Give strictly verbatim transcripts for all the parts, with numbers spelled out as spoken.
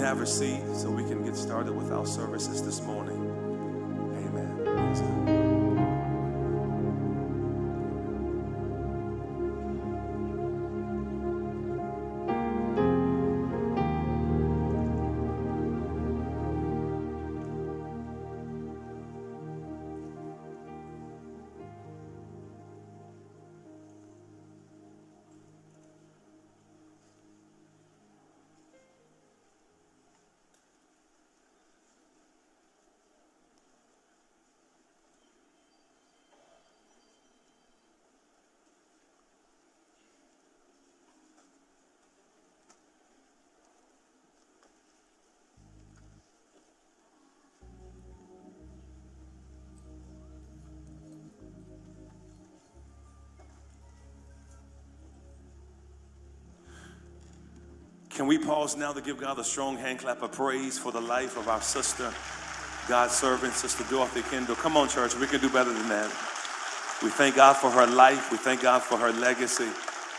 have a seat so we can get started with our services this morning. Amen. Praise God. Can we pause now to give God a strong hand clap of praise for the life of our sister, God's servant, Sister Dorothy Kindell? Come on, church, we can do better than that. We thank God for her life. We thank God for her legacy.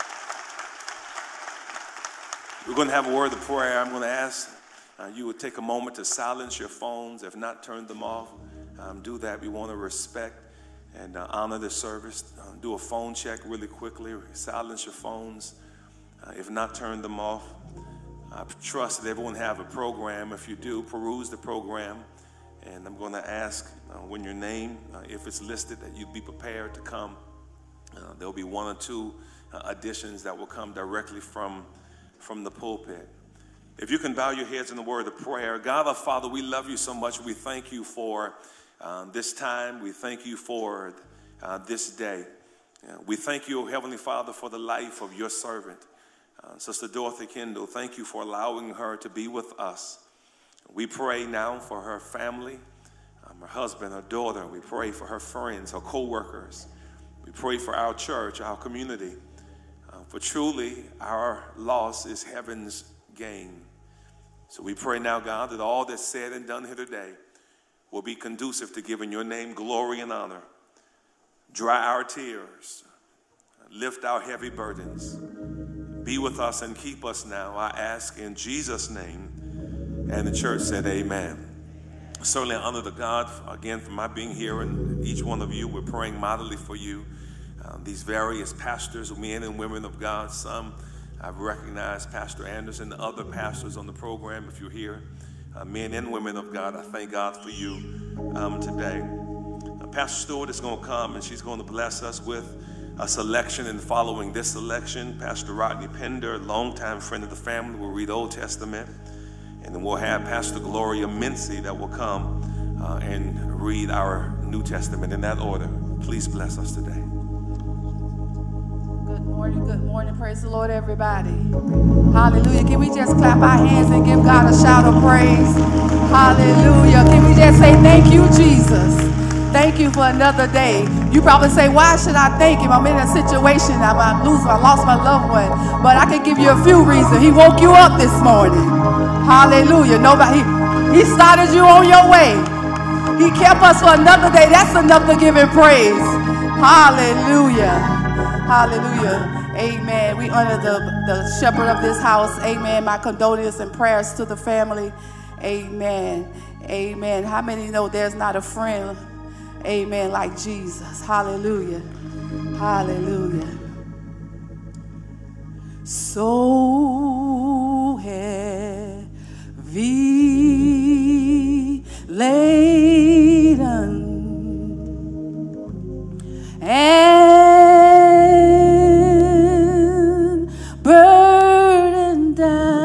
We're going to have a word of prayer. I'm going to ask uh, you would take a moment to silence your phones. If not, turn them off. Um, do that. We want to respect and uh, honor the service. Uh, do a phone check really quickly. Silence your phones. Uh, if not, turn them off. I trust that everyone have a program. If you do, peruse the program. And I'm going to ask uh, when your name, uh, if it's listed, that you be prepared to come. Uh, there'll be one or two uh, additions that will come directly from, from the pulpit. If you can bow your heads in the word of prayer. God our Father, we love you so much. We thank you for uh, this time. We thank you for uh, this day. Uh, we thank you, Heavenly Father, for the life of your servant. Uh, Sister Dorothy Kindell, thank you for allowing her to be with us. We pray now for her family, um, her husband, her daughter. We pray for her friends, her co-workers. We pray for our church, our community. Uh, for truly, our loss is heaven's gain. So we pray now, God, that all that's said and done here today will be conducive to giving your name glory and honor. Dry our tears. Lift our heavy burdens. Be with us and keep us now, I ask in Jesus' name. And the church said amen. Certainly I honor the God, again, for my being here, and each one of you. We're praying mightily for you. Um, these various pastors, men and women of God. Some I've recognized, Pastor Anderson, other pastors on the program, if you're here. Uh, men and women of God, I thank God for you um, today. Uh, Pastor Stewart is going to come, and she's going to bless us with a selection, and following this selection, Pastor Rodney Pender, longtime friend of the family, will read Old Testament, and then we'll have Pastor Gloria Mincy that will come uh, and read our New Testament in that order. Please bless us today. Good morning, good morning. Praise the Lord, everybody. Hallelujah. Can we just clap our hands and give God a shout of praise? Hallelujah. Can we just say thank you, Jesus? Thank you for another day. You probably say, why should I thank him? I'm in a situation. I'm, I'm losing, I lost my loved one. But I can give you a few reasons. He woke you up this morning. Hallelujah. Nobody, he, he started you on your way. He kept us for another day. That's enough to give him praise. Hallelujah. Hallelujah. Amen. We honor the, the shepherd of this house. Amen. My condolences and prayers to the family. Amen. Amen. How many know there's not a friend, amen, like Jesus? Hallelujah. Hallelujah. So heavy laden and burdened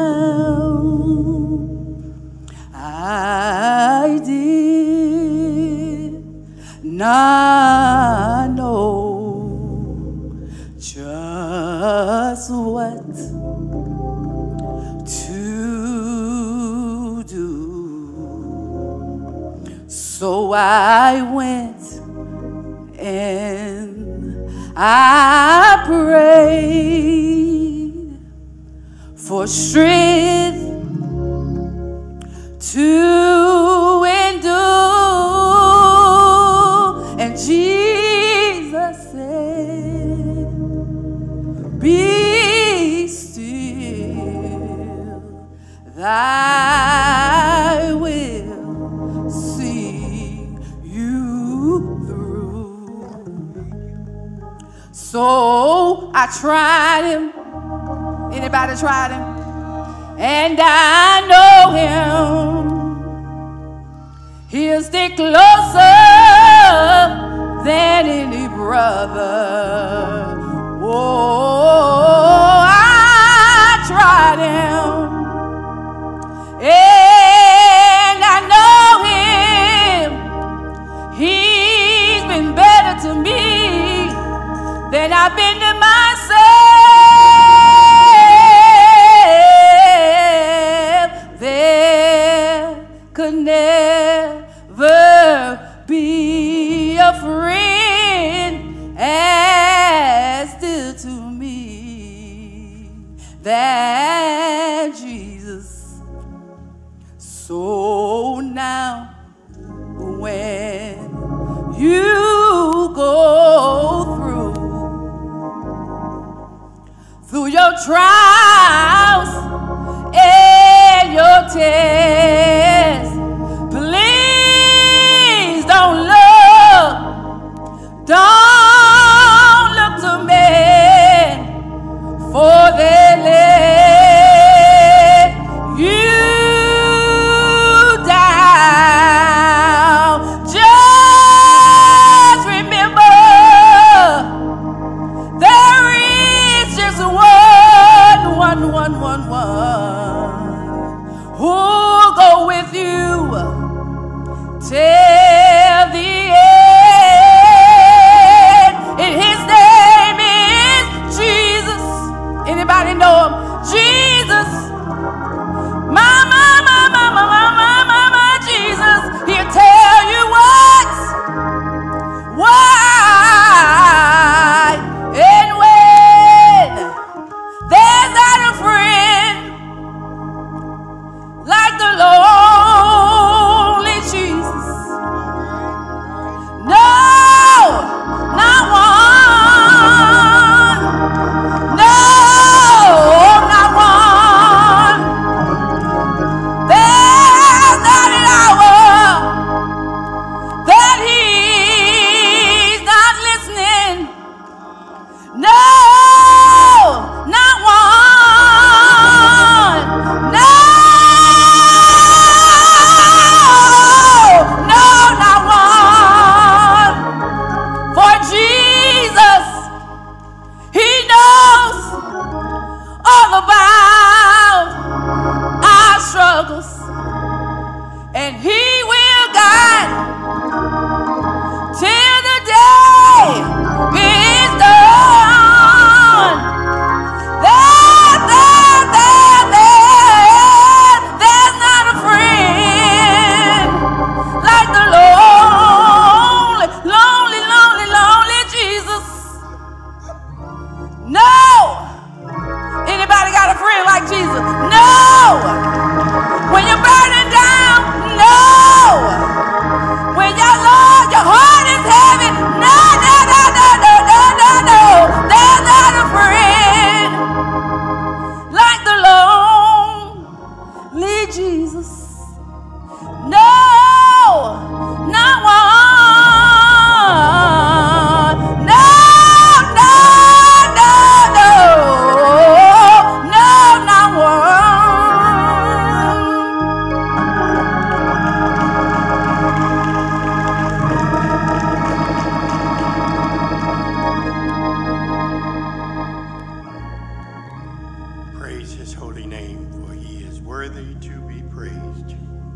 down, I did not know just what to do. So I went and I prayed for strength to endure, and Jesus said, be still, thy So I tried him. Anybody tried him? And I know him. He'll stick closer than any brother. Oh, I tried him. And I know him. He's been better to me than I've been to myself. There could never be a friend as dear to me than Jesus. So now when you go through through your trials and your tests, please don't look, don't look to men, for they let you down. Just remember, there is just one, one, one, one, one who'll go with you till the end, and his name is Jesus. Anybody know him? Jesus. My, my, my, my, my, my, my, my, my Jesus. He'll tell you what, why, and when. There's not a friend like the lonely Jesus. No, not one. No, not one. There's not an hour that he's not listening. No, not one. No, no, not one. For Jesus, he knows all about our struggles, and he will guide till the day is done. There, there, there, there, there's not a friend like the lonely, lonely, lonely, lonely Jesus. No. Anybody got a friend like Jesus? No. When you're burning down, no. When your Lord, your heart is heavy, no, no, no, no, no, no, no, no. There's not a friend like the lonely Jesus. No, not one. No, no, no, no. No, not one. Praise his holy name, for he is worthy to be praised.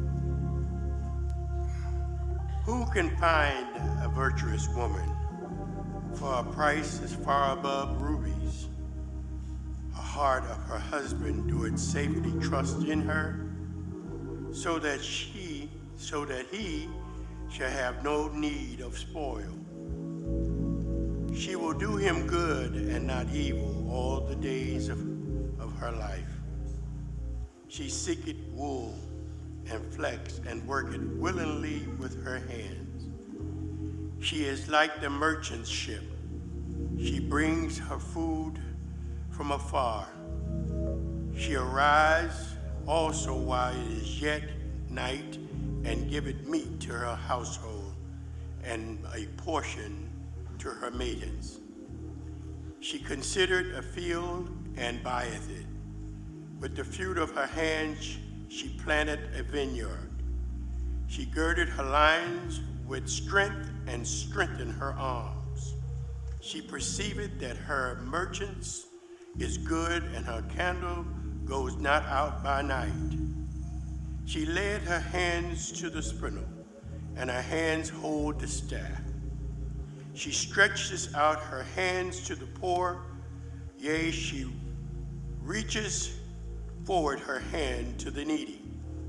Who can find a virtuous woman? For a price is far above rubies. A heart of her husband doeth safely trust in her, so that she, so that he shall have no need of spoil. She will do him good and not evil all the days of, of her life. She seeketh wool and flax and worketh willingly with her hands. She is like the merchant's ship. She brings her food from afar. She arise also while it is yet night, and giveth meat to her household, and a portion to her maidens. She considered a field and buyeth it. With the fruit of her hands she planted a vineyard. She girded her loins with strength and strengthened her arms. She perceived that her merchants is good, and her candle goes not out by night. She laid her hands to the spindle, and her hands hold the staff. She stretches out her hands to the poor, yea, she reaches forward her hand to the needy.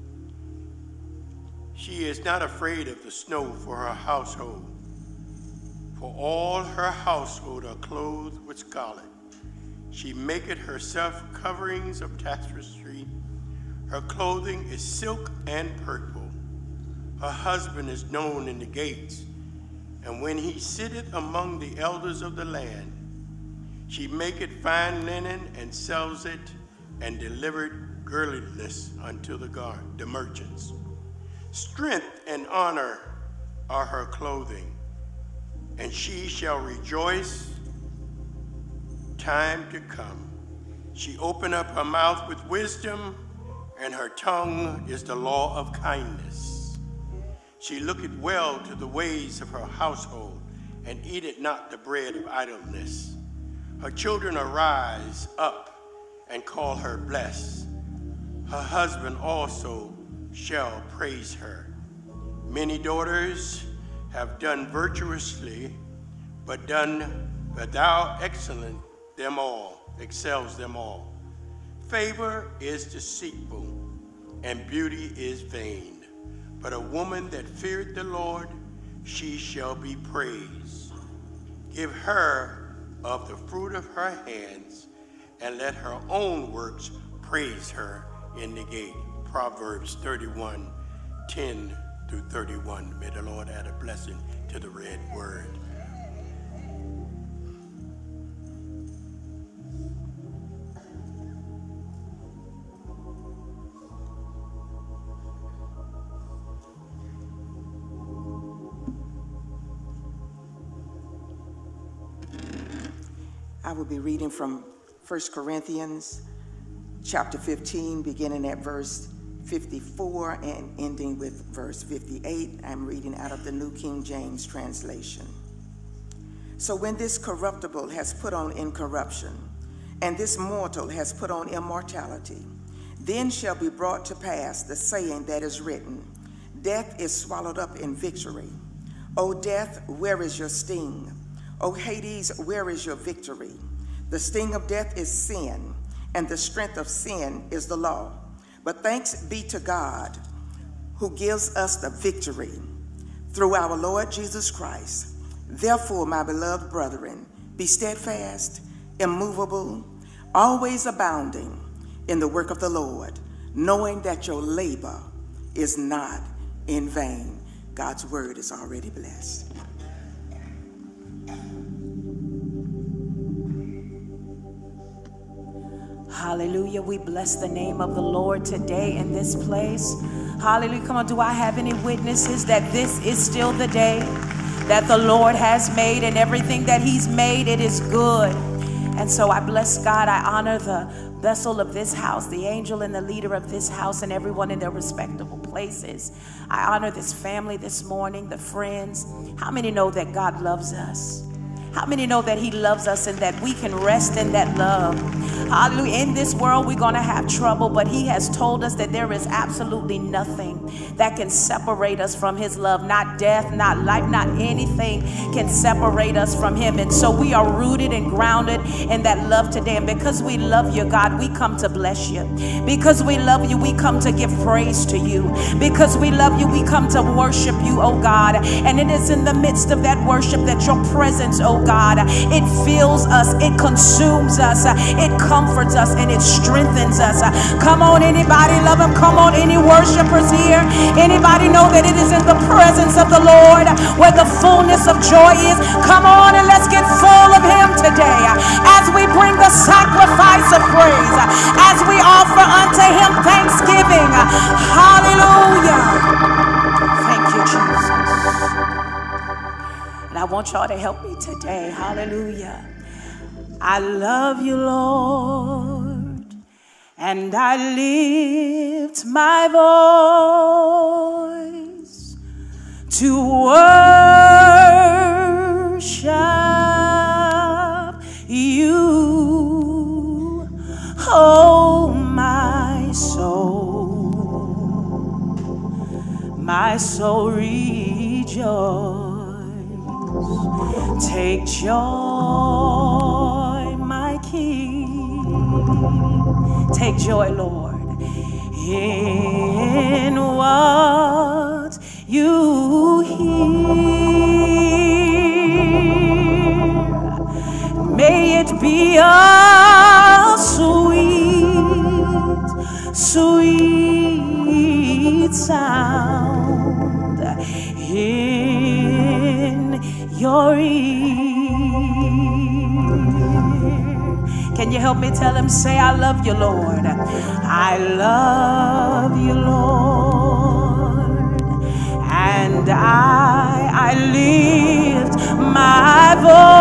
She is not afraid of the snow for her household, for all her household are clothed with scarlet. She maketh herself coverings of tapestry. Her clothing is silk and purple. Her husband is known in the gates, and when he sitteth among the elders of the land, she maketh fine linen and sells it, and delivered girdliness unto the guard, the merchants. Strength and honor are her clothing, and she shall rejoice time to come. She opened up her mouth with wisdom, and her tongue is the law of kindness. She looketh well to the ways of her household, and eateth not the bread of idleness. Her children arise up and call her blessed. Her husband also shall praise her. Many daughters have done virtuously, but done, but thou excellent them all, excels them all. Favor is deceitful, and beauty is vain. But a woman that feared the Lord, she shall be praised. Give her of the fruit of her hands, and let her own works praise her in the gate. Proverbs thirty-one, ten through thirty-one. May the Lord add a blessing to the read word. I will be reading from First Corinthians chapter fifteen, beginning at verse fifty-four and ending with verse fifty-eight. I'm reading out of the New King James translation. So when this corruptible has put on incorruption, and this mortal has put on immortality, then shall be brought to pass the saying that is written, death is swallowed up in victory. O death, where is your sting? O Hades, where is your victory? The sting of death is sin, and the strength of sin is the law. But thanks be to God, who gives us the victory through our Lord Jesus Christ. Therefore, my beloved brethren, be steadfast, immovable, always abounding in the work of the Lord, knowing that your labor is not in vain. God's word is already blessed. Hallelujah. We bless the name of the Lord today in this place. Hallelujah. Come on, do I have any witnesses that this is still the day that the Lord has made, and everything that he's made, it is good? And so I bless God. I honor the vessel of this house, the angel and the leader of this house, and everyone in their respectable places. I honor this family this morning, the friends. How many know that God loves us? How many know that he loves us and that we can rest in that love? Hallelujah. In this world, we're going to have trouble, but he has told us that there is absolutely nothing that can separate us from his love. Not death, not life, not anything can separate us from him. And so we are rooted and grounded in that love today. And because we love you, God, we come to bless you. Because we love you, we come to give praise to you. Because we love you, we come to worship you, oh God. And it is in the midst of that worship that your presence, oh God, it fills us, it consumes us, it comforts us, and it strengthens us. Come on, anybody love him? Come on, any worshipers here? Anybody know that it is in the presence of the Lord where the fullness of joy is? Come on, and let's get full of him today as we bring the sacrifice of praise, as we offer unto him thanksgiving. Hallelujah. Thank you, Jesus. And I want y'all to help me today. Hallelujah. I love you, Lord, and I lift my voice to worship you. Oh, my soul, my soul rejoice. Take joy, my King. Take joy, Lord, in what you hear. May it be a sweet, sweet sound in your ear. Can you help me tell him, say, I love you, Lord. I love you, Lord. And I, I lift my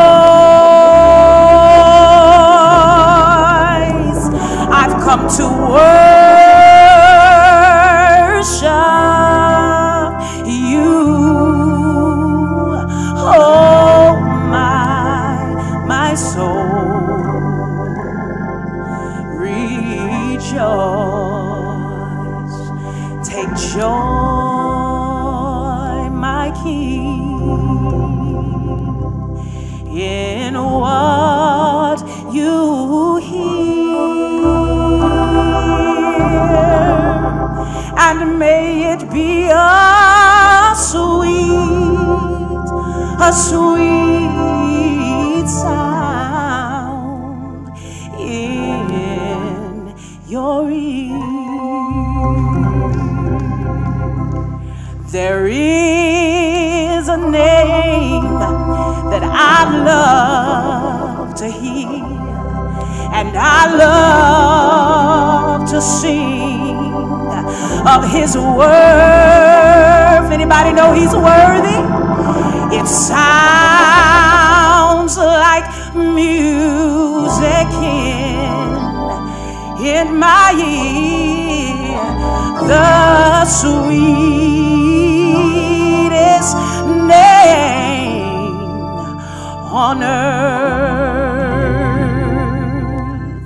voice. I've come to worship you. Oh, my, my soul, rejoice. Take joy, my King, in what you hear, and may it be a sweet, a sweet sound in your ear. There is a name that I love to hear, and I love to sing of his worth. Anybody know he's worthy? It sounds like music in, in my ear. The sweetest name on earth.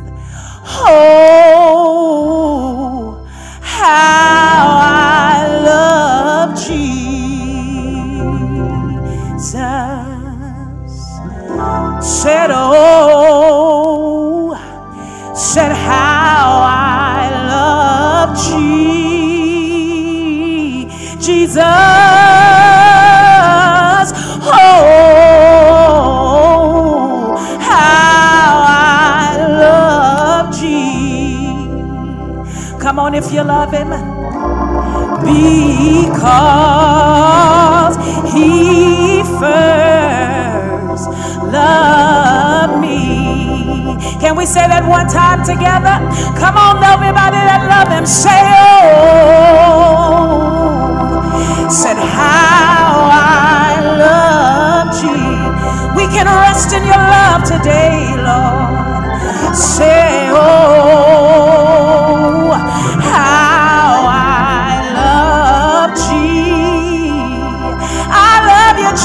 Oh, how I love Jesus. Said, oh, said how I love Jesus. Oh, how I love Jesus. Come on, if you love him. Because he first loved me. Can we say that one time together? Come on, everybody that love him, say, oh, said how I love you. We can rest in your love today, Lord. Say, oh, how I love Jesus. I love you,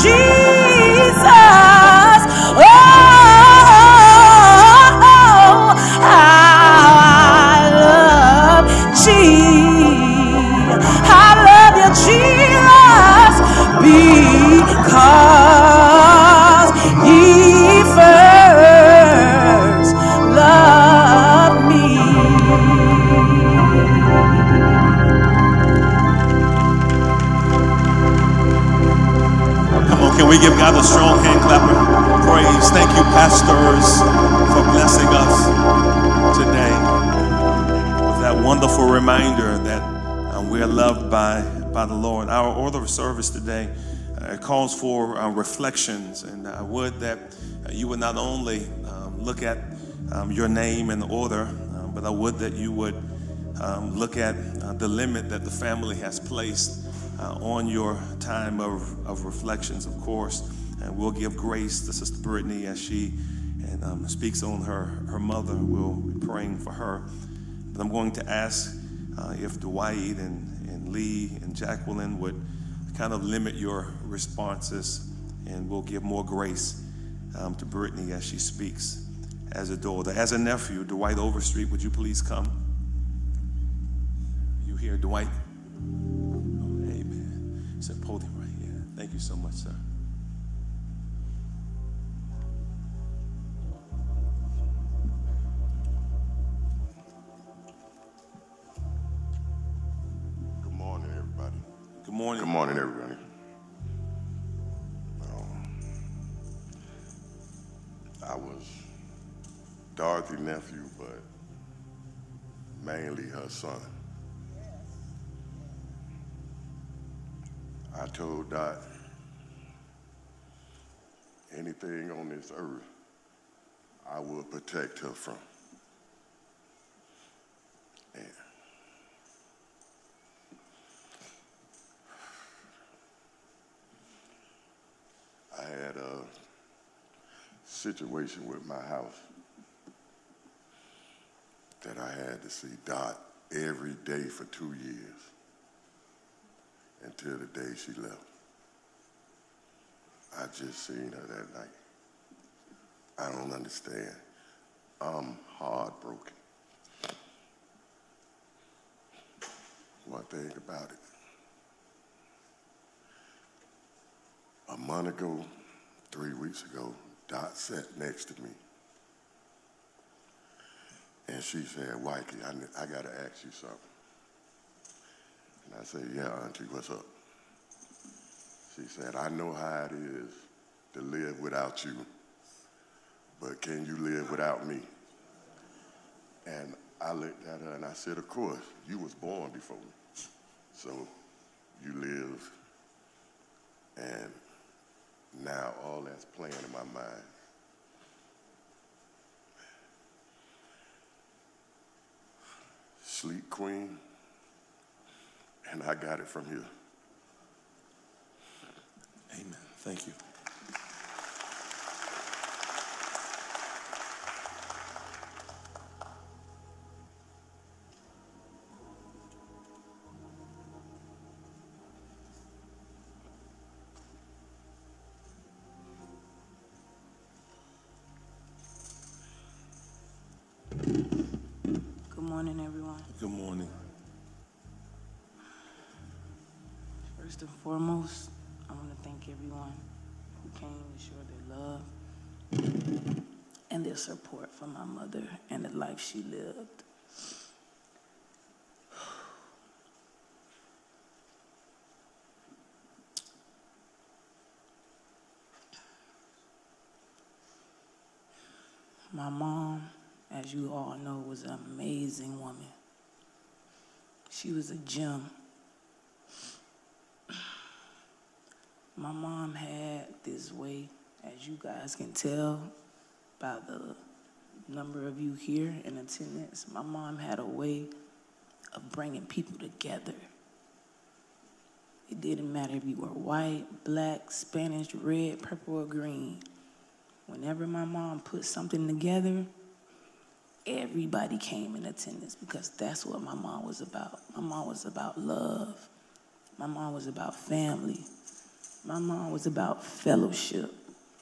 Jesus. Oh, how I love Jesus. I love you, Jesus, because he first loved me. Come on, can we give God a strong hand clap of praise? Thank you, pastors, for blessing us today with that wonderful reminder that uh, we are loved by, by the Lord. Our order of service today uh, calls for uh, reflections, and I would that uh, you would not only um, look at um, your name and order, uh, but I would that you would um, look at uh, the limit that the family has placed uh, on your time of, of reflections, of course. And we'll give grace to Sister Brittany as she and um, speaks on her, her mother. We'll be praying for her. But I'm going to ask uh, if Dwight and, and Lee and Jacqueline would kind of limit your responses, and we'll give more grace um, to Brittany as she speaks as a daughter. As a nephew, Dwight Overstreet, would you please come? You here, Dwight? Oh, amen. It's a podium right here. Thank you so much, sir. Good morning, everybody. Good morning. Good morning, everybody. Um, I was Dorothy's nephew, but mainly her son. I told Dot, anything on this earth, I will protect her from. And I had a situation with my house that I had to see Dot every day for two years until the day she left. I just seen her that night. I don't understand. I'm heartbroken. One thing about it, a month ago, three weeks ago, Dot sat next to me. And she said, Wikey, I, I got to ask you something. And I said, yeah, Auntie, what's up? She said, I know how it is to live without you, but can you live without me? And I looked at her and I said, of course, you was born before me. So you live, and now all that's playing in my mind. Sleep Queen, and I got it from here. Amen. Thank you. Good morning, everyone. Good morning. First and foremost, I want to thank everyone who came to show their love and their support for my mother and the life she lived. My mom, as you all know, was an amazing woman. She was a gem. My mom had this way, as you guys can tell by the number of you here in attendance, my mom had a way of bringing people together. It didn't matter if you were white, black, Spanish, red, purple, or green. Whenever my mom put something together, everybody came in attendance because that's what my mom was about. My mom was about love. My mom was about family. My mom was about fellowship.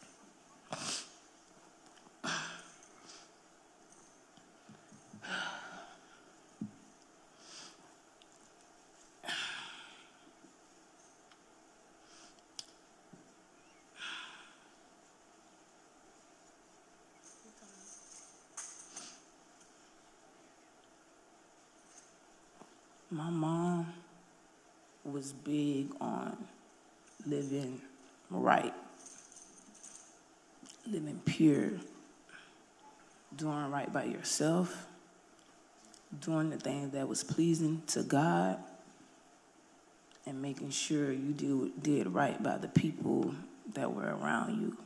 My mom was big on living right, living pure, doing right by yourself, doing the things that was pleasing to God, and making sure you do, did right by the people that were around you.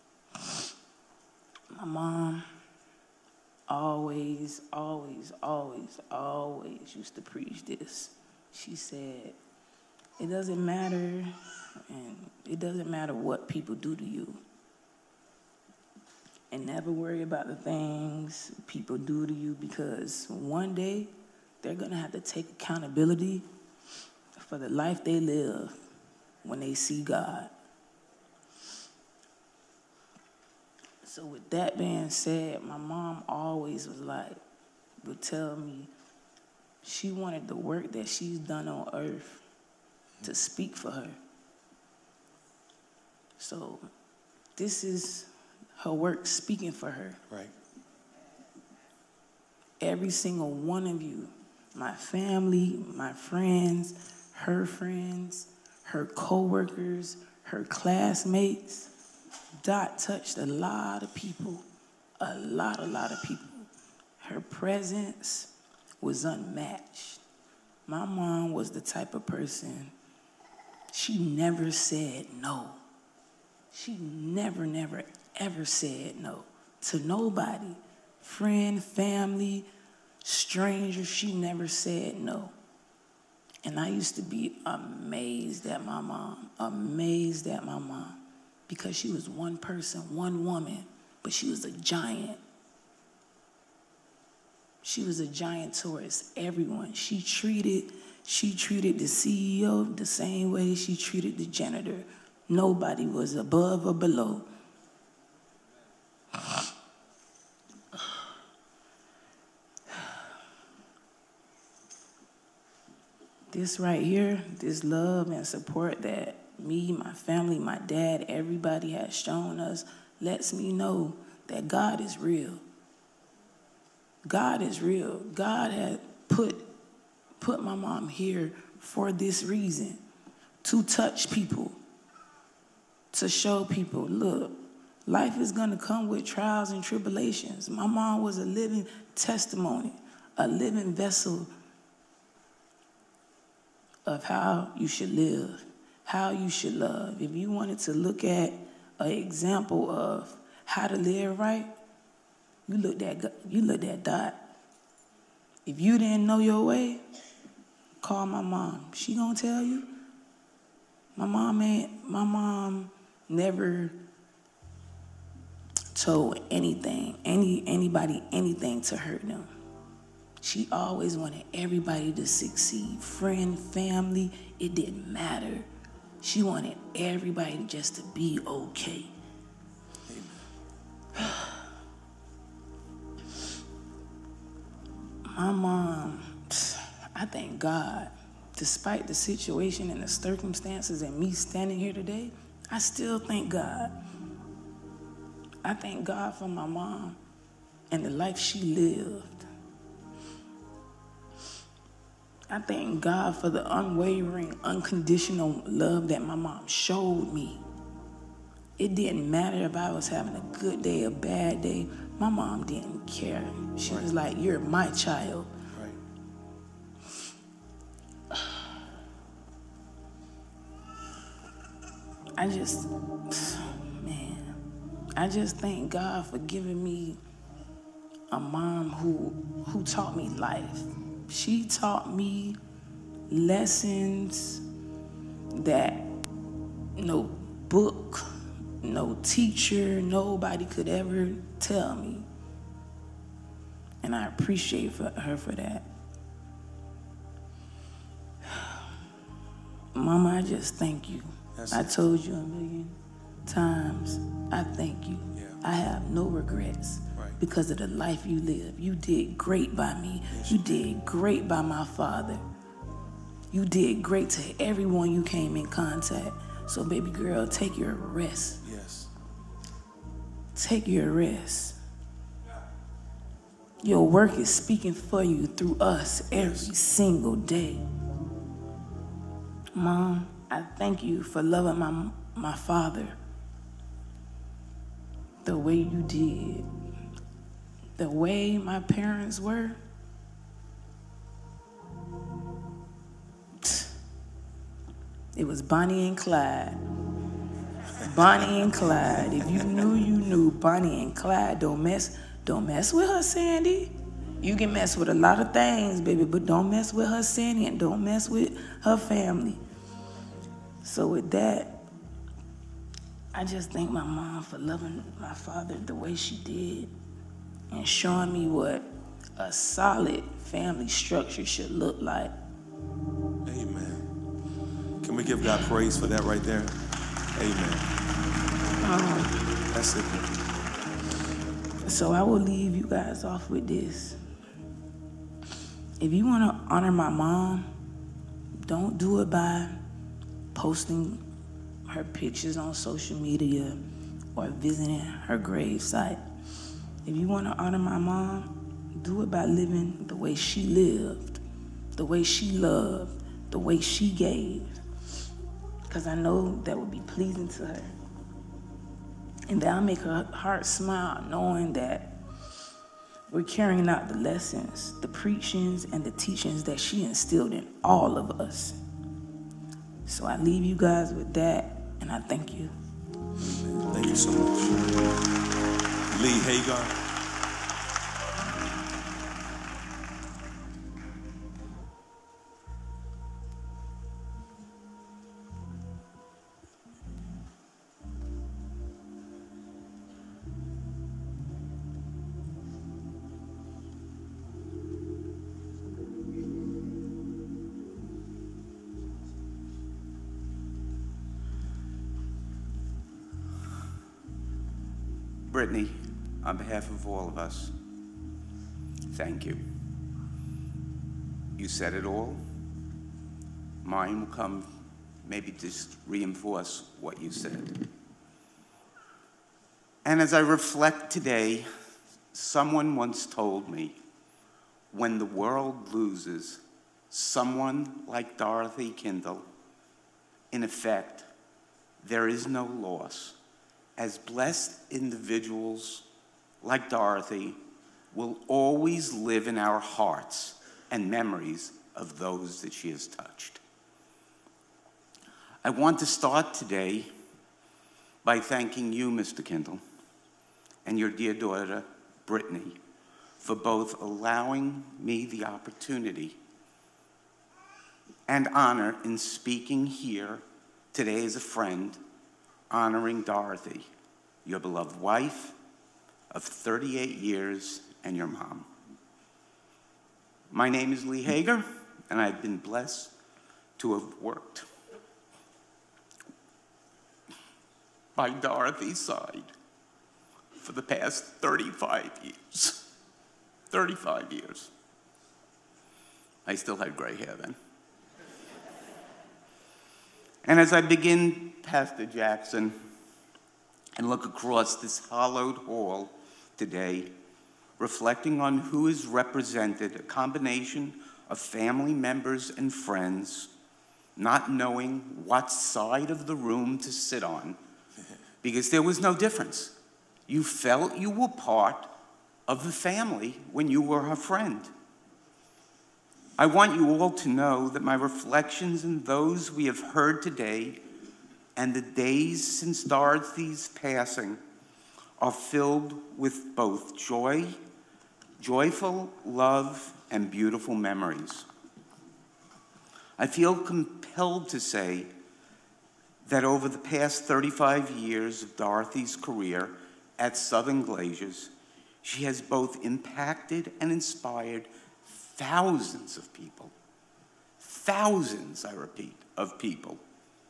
My mom always, always, always, always used to preach this. She said, it doesn't matter, and it doesn't matter what people do to you. And never worry about the things people do to you, because one day they're going to have to take accountability for the life they live when they see God. So with that being said, my mom always was like, would tell me she wanted the work that she's done on earth to speak for her. So this is her work speaking for her. Right. Every single one of you, my family, my friends, her friends, her co-workers, her classmates, Dot touched a lot of people, a lot, a lot of people. Her presence was unmatched. My mom was the type of person, she never said no. She never, never, ever said no to nobody. Friend, family, stranger, she never said no. And I used to be amazed at my mom, amazed at my mom, because she was one person, one woman, but she was a giant. She was a giant towards everyone. She treated, she treated the C E O the same way she treated the janitor. Nobody was above or below. This right here, this love and support that me, my family, my dad, everybody has shown us, lets me know that God is real. God is real. God had put, put my mom here for this reason, to touch people, to show people, look, life is going to come with trials and tribulations. My mom was a living testimony, a living vessel of how you should live, how you should love. If you wanted to look at an example of how to live right, you looked at, you looked at Dot. If you didn't know your way, call my mom. She gonna tell you. My mom ain't, my mom never told anything, any anybody anything to hurt them. She always wanted everybody to succeed. Friend, family, it didn't matter. She wanted everybody just to be okay. My mom, I thank God, despite the situation and the circumstances and me standing here today, I still thank God. I thank God for my mom and the life she lived. I thank God for the unwavering, unconditional love that my mom showed me. It didn't matter if I was having a good day, a bad day. My mom didn't care. She right. was like, you're my child. Right. I just, man, I just thank God for giving me a mom who, who taught me life. She taught me lessons that no book, no teacher, nobody could ever tell me. And I appreciate for her for that. Mama, I just thank you. That's I told you a million times, I thank you. Yeah. I have no regrets. Because of the life you live. You did great by me. Yes, you did great by my father. You did great to everyone you came in contact. So baby girl, take your rest. Yes. Take your rest. Your work is speaking for you through us every yes. single day. Mom, I thank you for loving my, my father the way you did. The way my parents were, it was Bonnie and Clyde. Bonnie and Clyde. If you knew, you knew. Bonnie and Clyde. Don't mess, don't mess with her, Sandy. You can mess with a lot of things, baby, but don't mess with her, Sandy, and don't mess with her family. So with that, I just thank my mom for loving my father the way she did and showing me what a solid family structure should look like. Amen. Can we give God praise for that right there? Amen. Um, That's it. So I will leave you guys off with this. If you want to honor my mom, don't do it by posting her pictures on social media or visiting her gravesite. If you want to honor my mom, do it by living the way she lived, the way she loved, the way she gave, because I know that would be pleasing to her. And that'll make her heart smile, knowing that we're carrying out the lessons, the preachings, and the teachings that she instilled in all of us. So I leave you guys with that, and I thank you. Amen. Thank you so much. Lee Hagar. Brittany, on behalf of all of us, thank you. You said it all. Mine will come, maybe just reinforce what you said. And as I reflect today, someone once told me, when the world loses someone like Dorothy Kindell, in effect, there is no loss, as blessed individuals like Dorothy will always live in our hearts and memories of those that she has touched. I want to start today by thanking you, Mister Kindell, and your dear daughter, Brittany, for both allowing me the opportunity and honor in speaking here today as a friend, honoring Dorothy, your beloved wife of thirty-eight years and your mom. My name is Lee Hagar, and I've been blessed to have worked by Dorothy's side for the past thirty-five years. thirty-five years. I still had gray hair then. And as I begin, Pastor Jackson, and look across this hallowed hall today, reflecting on who is represented, a combination of family members and friends, not knowing what side of the room to sit on, because there was no difference. You felt you were part of the family when you were her friend. I want you all to know that my reflections and those we have heard today and the days since Dorothy's passing are filled with both joy, joyful love, and beautiful memories. I feel compelled to say that over the past thirty-five years of Dorothy's career at Southern Glaciers, she has both impacted and inspired thousands of people, thousands, I repeat, of people.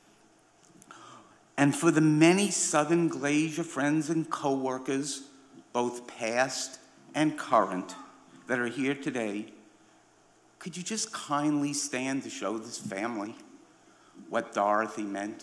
And for the many Southern Glacier friends and co-workers, both past and current, that are here today, could you just kindly stand to show this family what Dorothy meant?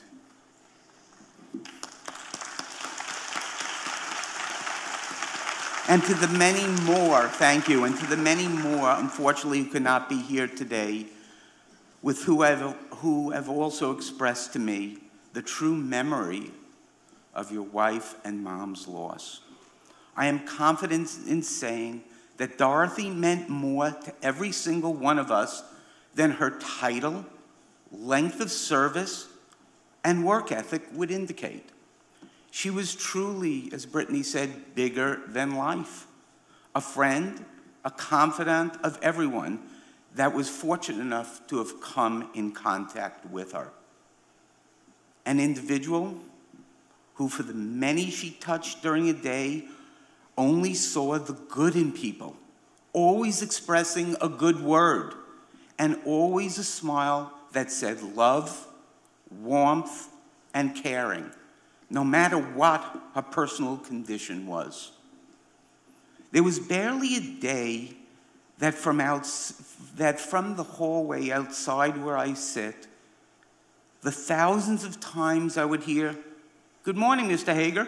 And to the many more, thank you, and to the many more, unfortunately, who could not be here today, with who have, who have also expressed to me the true memory of your wife and mom's loss. I am confident in saying that Dorothy meant more to every single one of us than her title, length of service, and work ethic would indicate. She was truly, as Brittany said, bigger than life. A friend, a confidant of everyone that was fortunate enough to have come in contact with her. An individual who for the many she touched during a day only saw the good in people, always expressing a good word, and always a smile that said love, warmth, and caring, no matter what her personal condition was. There was barely a day that from, outs that from the hallway outside where I sit, the thousands of times I would hear, "Good morning, Mister Hager."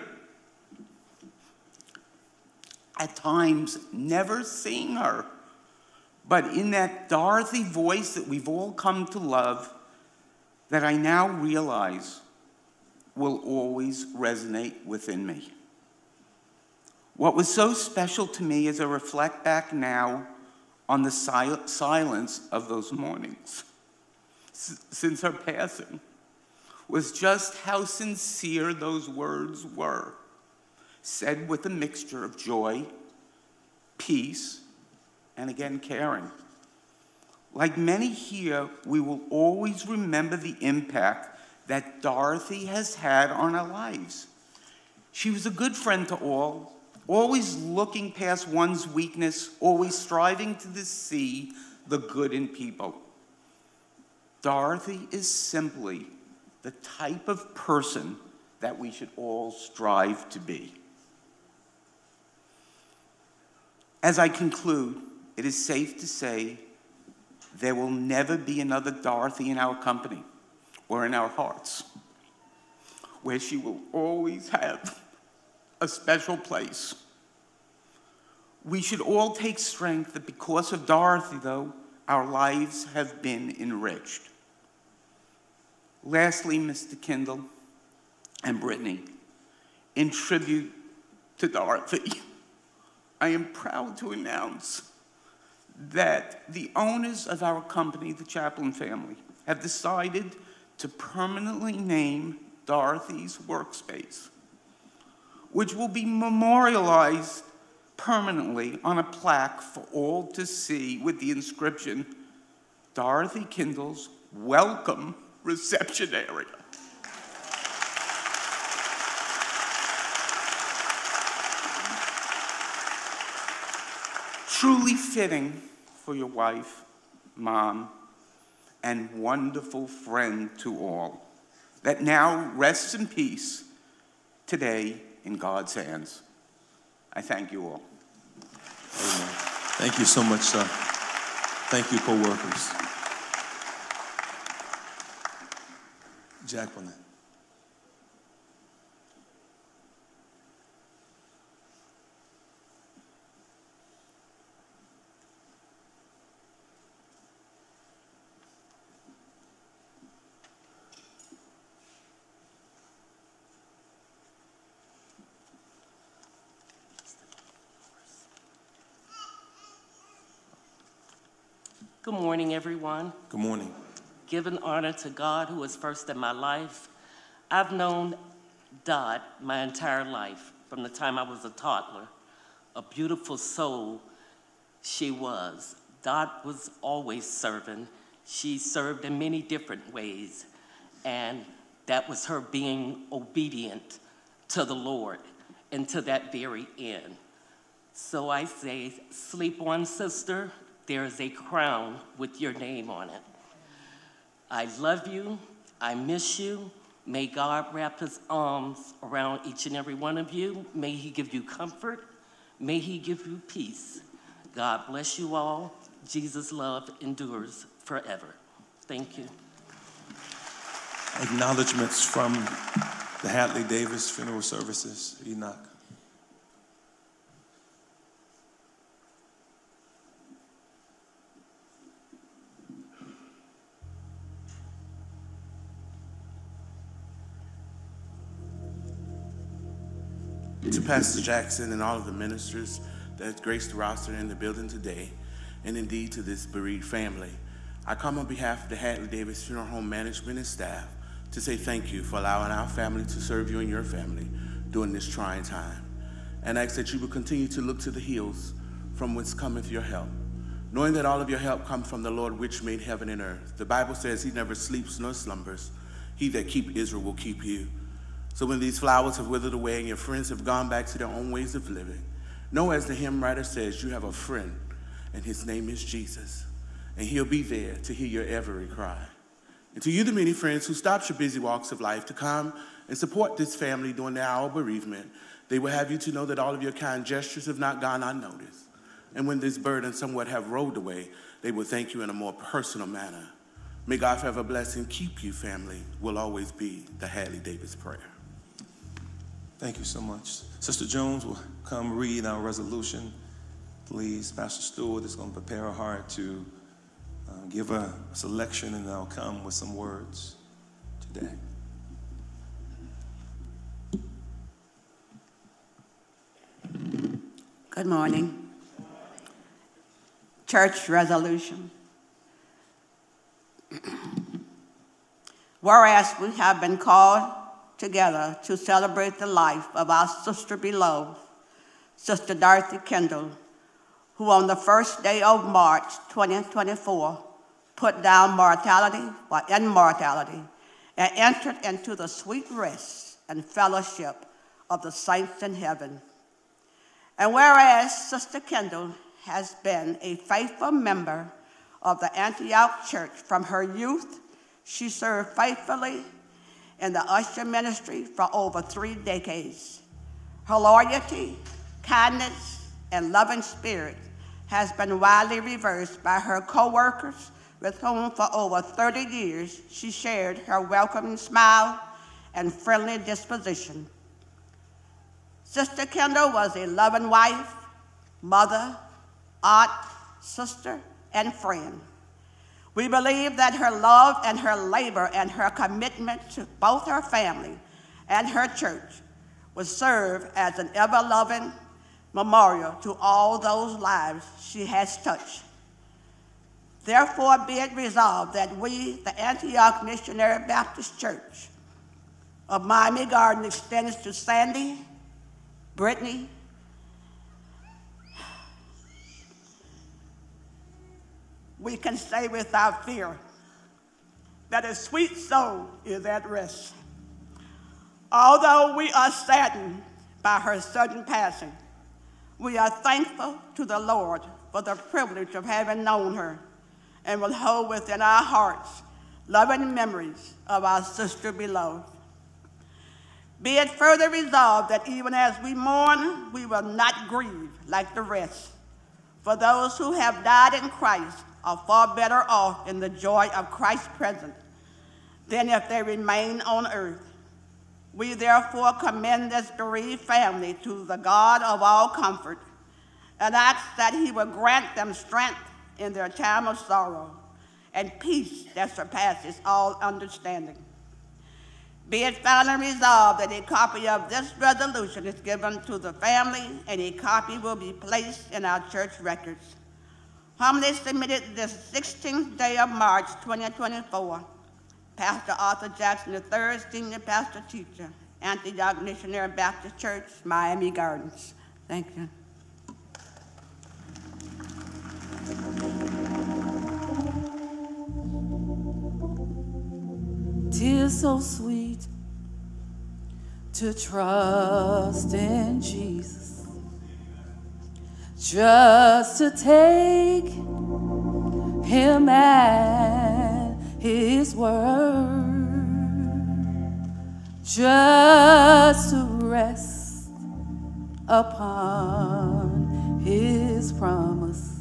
At times, never seeing her, but in that Dorothy voice that we've all come to love, that I now realize will always resonate within me. What was so special to me as I reflect back now on the sil silence of those mornings s since her passing was just how sincere those words were, said with a mixture of joy, peace, and again, caring. Like many here, we will always remember the impact that Dorothy has had on our lives. She was a good friend to all, always looking past one's weakness, always striving to see the good in people. Dorothy is simply the type of person that we should all strive to be. As I conclude, it is safe to say there will never be another Dorothy in our company or in our hearts, where she will always have a special place. We should all take strength that because of Dorothy, though, our lives have been enriched. Lastly, Mister Kindell and Brittany, in tribute to Dorothy, I am proud to announce that the owners of our company, the Chaplin family, have decided to permanently name Dorothy's workspace, which will be memorialized permanently on a plaque for all to see with the inscription, Dorothy Kindell's Welcome Reception Area. Truly fitting for your wife, mom, and wonderful friend to all, that now rests in peace today in God's hands. I thank you all. Amen. Thank you so much, sir. Thank you, co-workers. Jacqueline. Good morning, everyone. Good morning. Giving honor to God, who is first in my life. I've known Dot my entire life, from the time I was a toddler. A beautiful soul she was. Dot was always serving. She served in many different ways, and that was her being obedient to the Lord and to that very end. So I say, sleep on, sister. There is a crown with your name on it. I love you. I miss you. May God wrap his arms around each and every one of you. May he give you comfort. May he give you peace. God bless you all. Jesus' love endures forever. Thank you. Acknowledgements from the Hadley Davis Funeral Services. Enoch. To Pastor Jackson and all of the ministers that graced the roster in the building today, and indeed to this bereaved family, I come on behalf of the Hadley Davis Funeral Home management and staff to say thank you for allowing our family to serve you and your family during this trying time. And I ask that you will continue to look to the hills from whence cometh your help, knowing that all of your help comes from the Lord which made heaven and earth. The Bible says he never sleeps nor slumbers. He that keep Israel will keep you. So when these flowers have withered away and your friends have gone back to their own ways of living, know, as the hymn writer says, you have a friend, and his name is Jesus, and he'll be there to hear your every cry. And to you, the many friends who stopped your busy walks of life to come and support this family during their hour of bereavement, they will have you to know that all of your kind gestures have not gone unnoticed. And when this burden somewhat have rolled away, they will thank you in a more personal manner. May God forever bless and keep you, family, will always be the Hadley Davis prayer. Thank you so much. Sister Jones will come read our resolution. Please, Pastor Stewart is going to prepare her heart to uh, give a selection, and I'll come with some words today. Good morning. Church resolution. Whereas we have been called together to celebrate the life of our sister beloved, Sister Dorothy Kindell, who on the first day of March twenty twenty-four put down mortality or immortality and entered into the sweet rest and fellowship of the saints in heaven. And whereas Sister Kindell has been a faithful member of the Antioch church from her youth, she served faithfully in the usher ministry for over three decades. Her loyalty, kindness, and loving spirit has been widely reversed by her co-workers, with whom for over thirty years she shared her welcoming smile and friendly disposition. Sister Kindell was a loving wife, mother, aunt, sister, and friend. We believe that her love and her labor and her commitment to both her family and her church will serve as an ever-loving memorial to all those lives she has touched. Therefore, be it resolved that we, the Antioch Missionary Baptist Church of Miami Garden, extends to Sandy, Brittany, we can say without fear that a sweet soul is at rest. Although we are saddened by her sudden passing, we are thankful to the Lord for the privilege of having known her and will hold within our hearts loving memories of our sister beloved. Be it further resolved that even as we mourn, we will not grieve like the rest. For those who have died in Christ are far better off in the joy of Christ's presence than if they remain on earth. We therefore commend this bereaved family to the God of all comfort and ask that he will grant them strength in their time of sorrow and peace that surpasses all understanding. Be it finally resolved that a copy of this resolution is given to the family and a copy will be placed in our church records. Humbly submitted this sixteenth day of March twenty twenty-four, Pastor Arthur Jackson the third, Senior Pastor Teacher, Antioch Missionary Baptist Church, Miami Gardens. Thank you. Tis so sweet to trust in Jesus, just to take him at his word, just to rest upon his promise,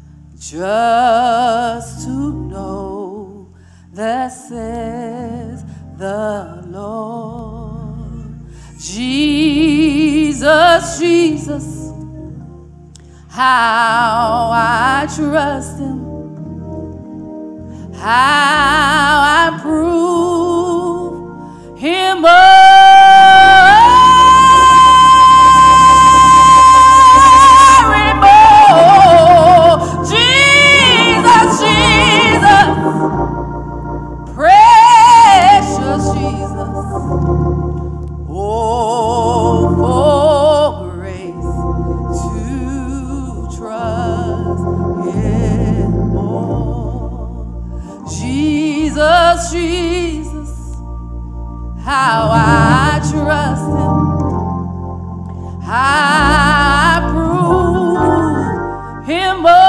just to know that says the Lord. Jesus, Jesus, how I trust him, how I prove him more and more. Jesus, Jesus, precious Jesus, oh, for grace to trust him more. Jesus, Jesus, how I trust I prove him more.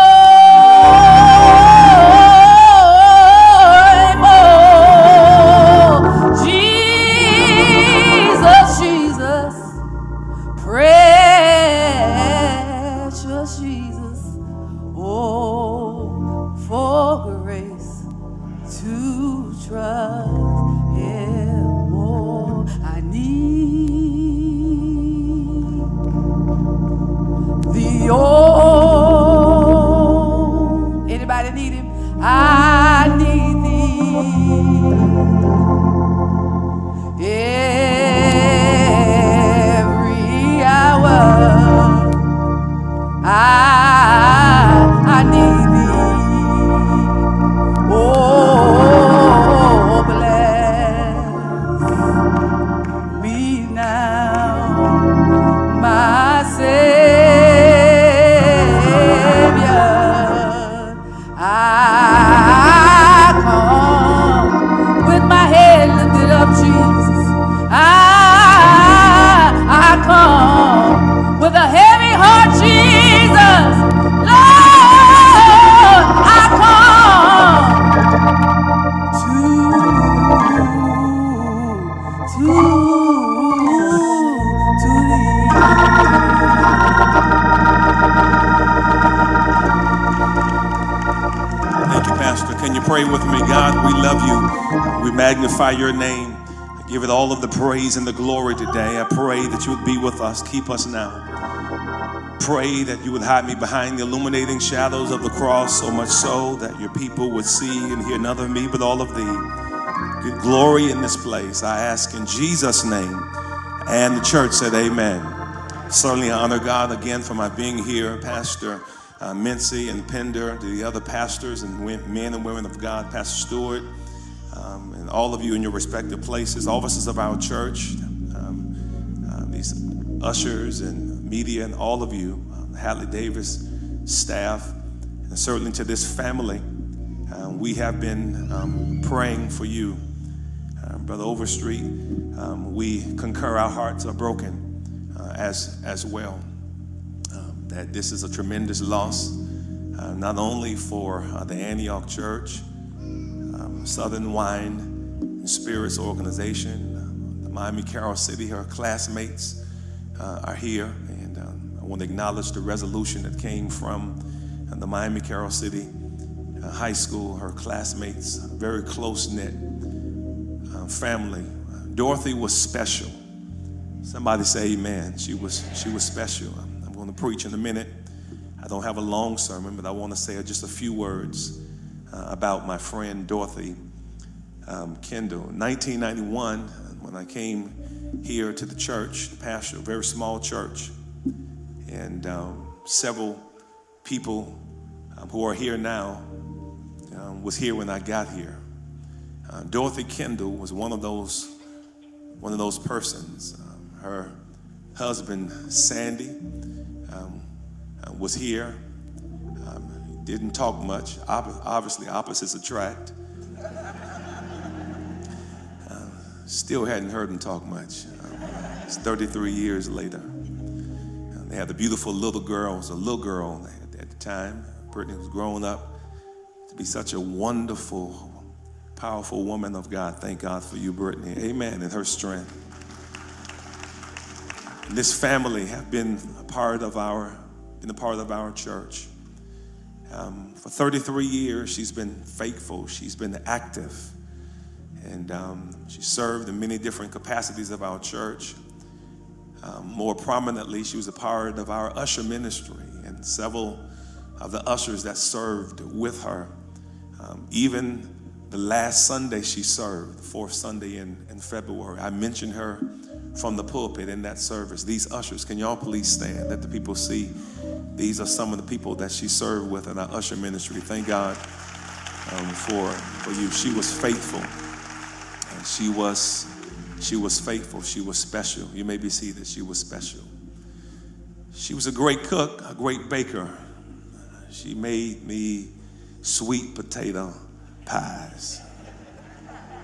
Magnify your name. Give it all of the praise and the glory today. I pray that you would be with us. Keep us now. Pray that you would hide me behind the illuminating shadows of the cross, so much so that your people would see and hear none of me but all of thee. Get glory in this place. I ask in Jesus' name. And the church said amen. Certainly I honor God again for my being here. Pastor uh, Mincy and Pender, to the other pastors and men and women of God, Pastor Stewart, Um, and all of you in your respective places, officers of our church, um, uh, these ushers and media, and all of you, um, Hadley Davis staff, and certainly to this family. Uh, we have been um, praying for you. Uh, Brother Overstreet, um, we concur, our hearts are broken uh, as, as well. Um, that this is a tremendous loss, uh, not only for uh, the Antioch Church, Southern Wine and Spirits Organization, the Miami Carroll City, her classmates uh, are here, and um, I want to acknowledge the resolution that came from uh, the Miami Carroll City uh, High School, her classmates, very close-knit uh, family. Dorothy was special. Somebody say amen. She was, she was special. I'm going to preach in a minute. I don't have a long sermon, but I want to say just a few words Uh, about my friend Dorothy um, Kindell. nineteen ninety-one, when I came here to the church, the pastor, a very small church, and um, several people um, who are here now um, was here when I got here. Uh, Dorothy Kindell was one of those, one of those persons. Um, her husband Sandy um, uh, was here. Didn't talk much. Obviously, opposites attract. Uh, still hadn't heard him talk much. Uh, it's thirty-three years later. Uh, they had a beautiful little girl. It was a little girl at, at the time. Brittany was growing up to be such a wonderful, powerful woman of God. Thank God for you, Brittany. Amen. And her strength. And this family have been a part of our, been a part of our church. Um, for thirty-three years, she's been faithful. She's been active. And um, she served in many different capacities of our church. Um, more prominently, she was a part of our usher ministry and several of the ushers that served with her. Um, even the last Sunday she served, the fourth Sunday in, in February, I mentioned her from the pulpit in that service. These ushers, can y'all please stand? Let the people see. These are some of the people that she served with in our usher ministry. Thank God um, for, for you. She was faithful. And she was, she was faithful. She was special. You may be seated. She was special. She was a great cook, a great baker. She made me sweet potato pies.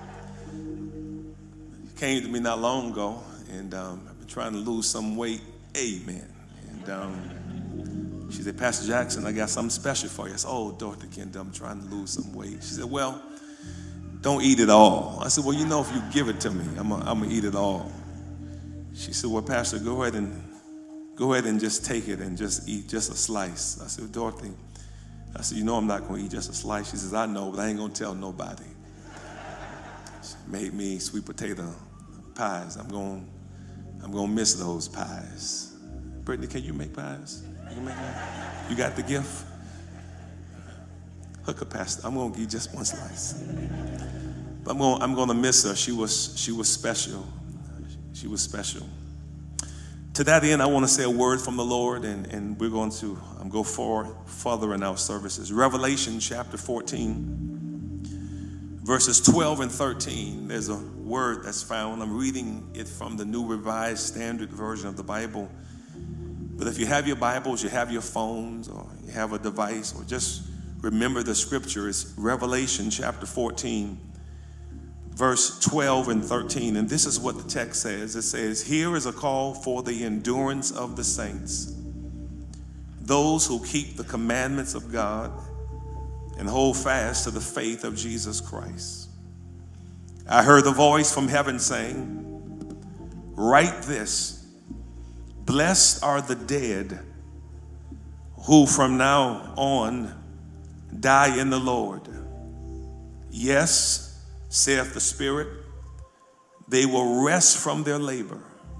She came to me not long ago, and um, I've been trying to lose some weight. Amen. And um, she said, Pastor Jackson, I got something special for you. I said, oh, Dorothy Kindell, I'm trying to lose some weight. She said, well, don't eat it all. I said, well, you know, if you give it to me, I'm going to eat it all. She said, well, Pastor, go ahead and go ahead and just take it and just eat just a slice. I said, Dorothy, I said, you know I'm not going to eat just a slice. She says, I know, but I ain't going to tell nobody. She made me sweet potato pies. I'm going I'm going to miss those pies. Brittany, can you make pies? You can make that? You got the gift? Hook a pastor. I'm going to eat just one slice. But I'm going, I'm going to miss her. She was, she was special. She was special. To that end, I want to say a word from the Lord, and, and we're going to um, go forward further in our services. Revelation chapter fourteen, verses twelve and thirteen. There's a word that's found. I'm reading it from the New Revised Standard Version of the Bible. But if you have your Bibles, you have your phones, or you have a device, or just remember the scripture. It's Revelation chapter fourteen, verse twelve and thirteen. And this is what the text says. It says, here is a call for the endurance of the saints, those who keep the commandments of God and hold fast to the faith of Jesus Christ. I heard the voice from heaven saying, write this, blessed are the dead who from now on die in the Lord. Yes, saith the Spirit, they will rest from their labor,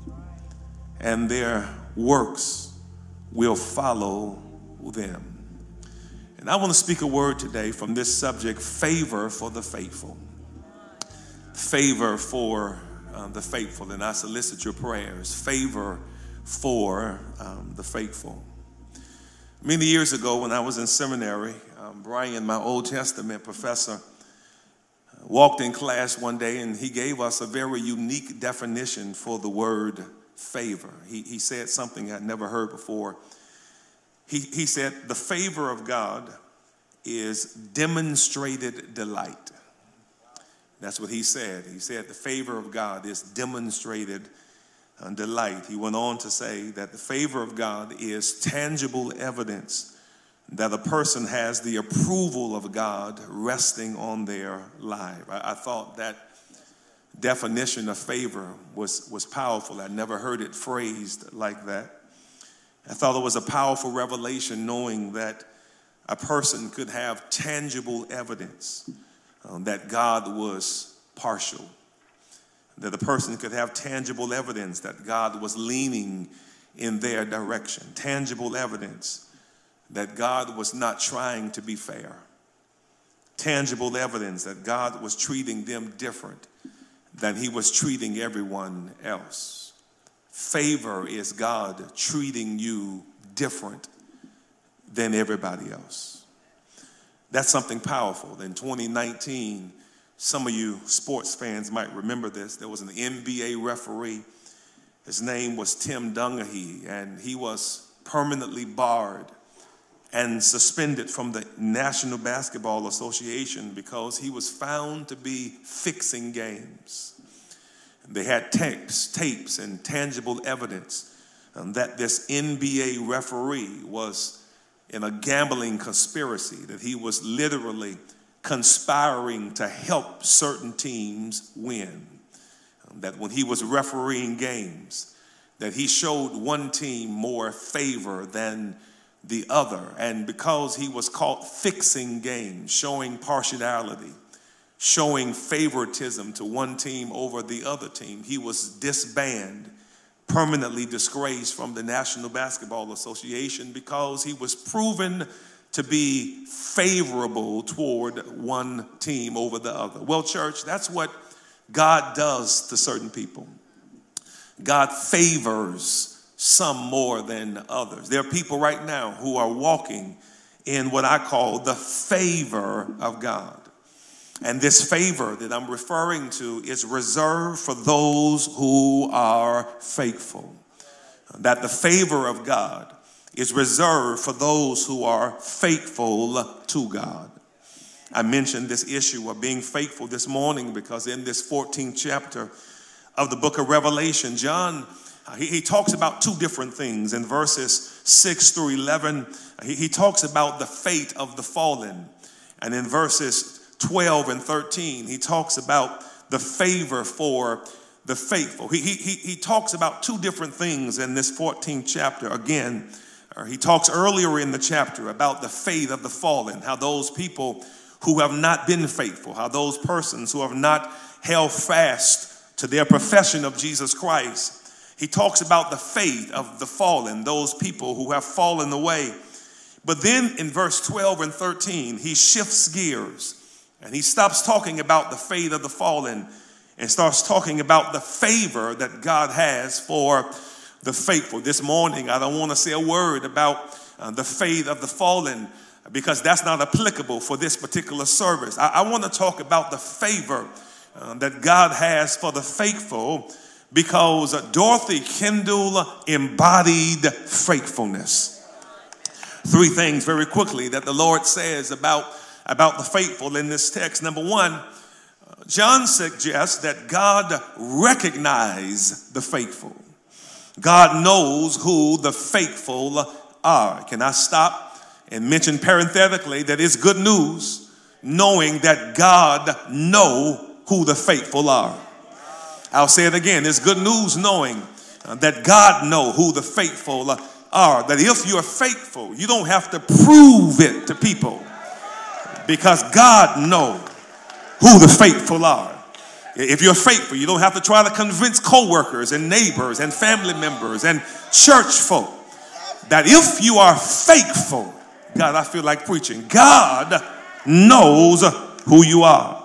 and their works will follow them. And I want to speak a word today from this subject, favor for the faithful. Favor for um, the faithful, and I solicit your prayers. Favor for um, the faithful. Many years ago when I was in seminary, um, Brian, my Old Testament professor, walked in class one day, and he gave us a very unique definition for the word favor. He, he said something I'd never heard before. He, he said, the favor of God is demonstrated delight. That's what he said. He said the favor of God is demonstrated uh, delight. He went on to say that the favor of God is tangible evidence that a person has the approval of God resting on their life. I, I thought that definition of favor was, was powerful. I never heard it phrased like that. I thought it was a powerful revelation, knowing that a person could have tangible evidence um, that God was partial, that a person could have tangible evidence that God was leaning in their direction, tangible evidence that God was not trying to be fair, tangible evidence that God was treating them different than he was treating everyone else. Favor is God treating you different than everybody else. That's something powerful. In twenty nineteen, some of you sports fans might remember this. There was an N B A referee. His name was Tim Dungahy, and he was permanently barred and suspended from the National Basketball Association because he was found to be fixing games. They had tapes, tapes and tangible evidence um, that this N B A referee was in a gambling conspiracy, that he was literally conspiring to help certain teams win. Um, that when he was refereeing games, that he showed one team more favor than the other. And because he was caught fixing games, showing partiality, showing favoritism to one team over the other team, he was disbanded, permanently disgraced from the National Basketball Association because he was proven to be favorable toward one team over the other. Well, church, that's what God does to certain people. God favors some more than others. There are people right now who are walking in what I call the favor of God. And this favor that I'm referring to is reserved for those who are faithful. That the favor of God is reserved for those who are faithful to God. I mentioned this issue of being faithful this morning because in this fourteenth chapter of the book of Revelation, John uh, he, he talks about two different things. In verses six through eleven, he, he talks about the fate of the fallen. And in verses twelve and thirteen, he talks about the favor for the faithful. He, he, he talks about two different things in this fourteenth chapter. Again, or he talks earlier in the chapter about the fate of the fallen, how those people who have not been faithful, how those persons who have not held fast to their profession of Jesus Christ. He talks about the fate of the fallen, those people who have fallen away. But then in verse twelve and thirteen, he shifts gears and he stops talking about the fate of the fallen and starts talking about the favor that God has for the faithful. This morning, I don't want to say a word about uh, the fate of the fallen because that's not applicable for this particular service. I, I want to talk about the favor uh, that God has for the faithful because uh, Dorothy Kindell embodied faithfulness. Three things very quickly that the Lord says about, about the faithful in this text. Number one, uh, John suggests that God recognizes the faithful. God knows who the faithful are. Can I stop and mention parenthetically that it's good news knowing that God knows who the faithful are. I'll say it again. It's good news knowing uh, that God knows who the faithful are. That if you're faithful, you don't have to prove it to people because God knows who the faithful are. If you're faithful, you don't have to try to convince co-workers and neighbors and family members and church folk that if you are faithful, God, I feel like preaching, God knows who you are.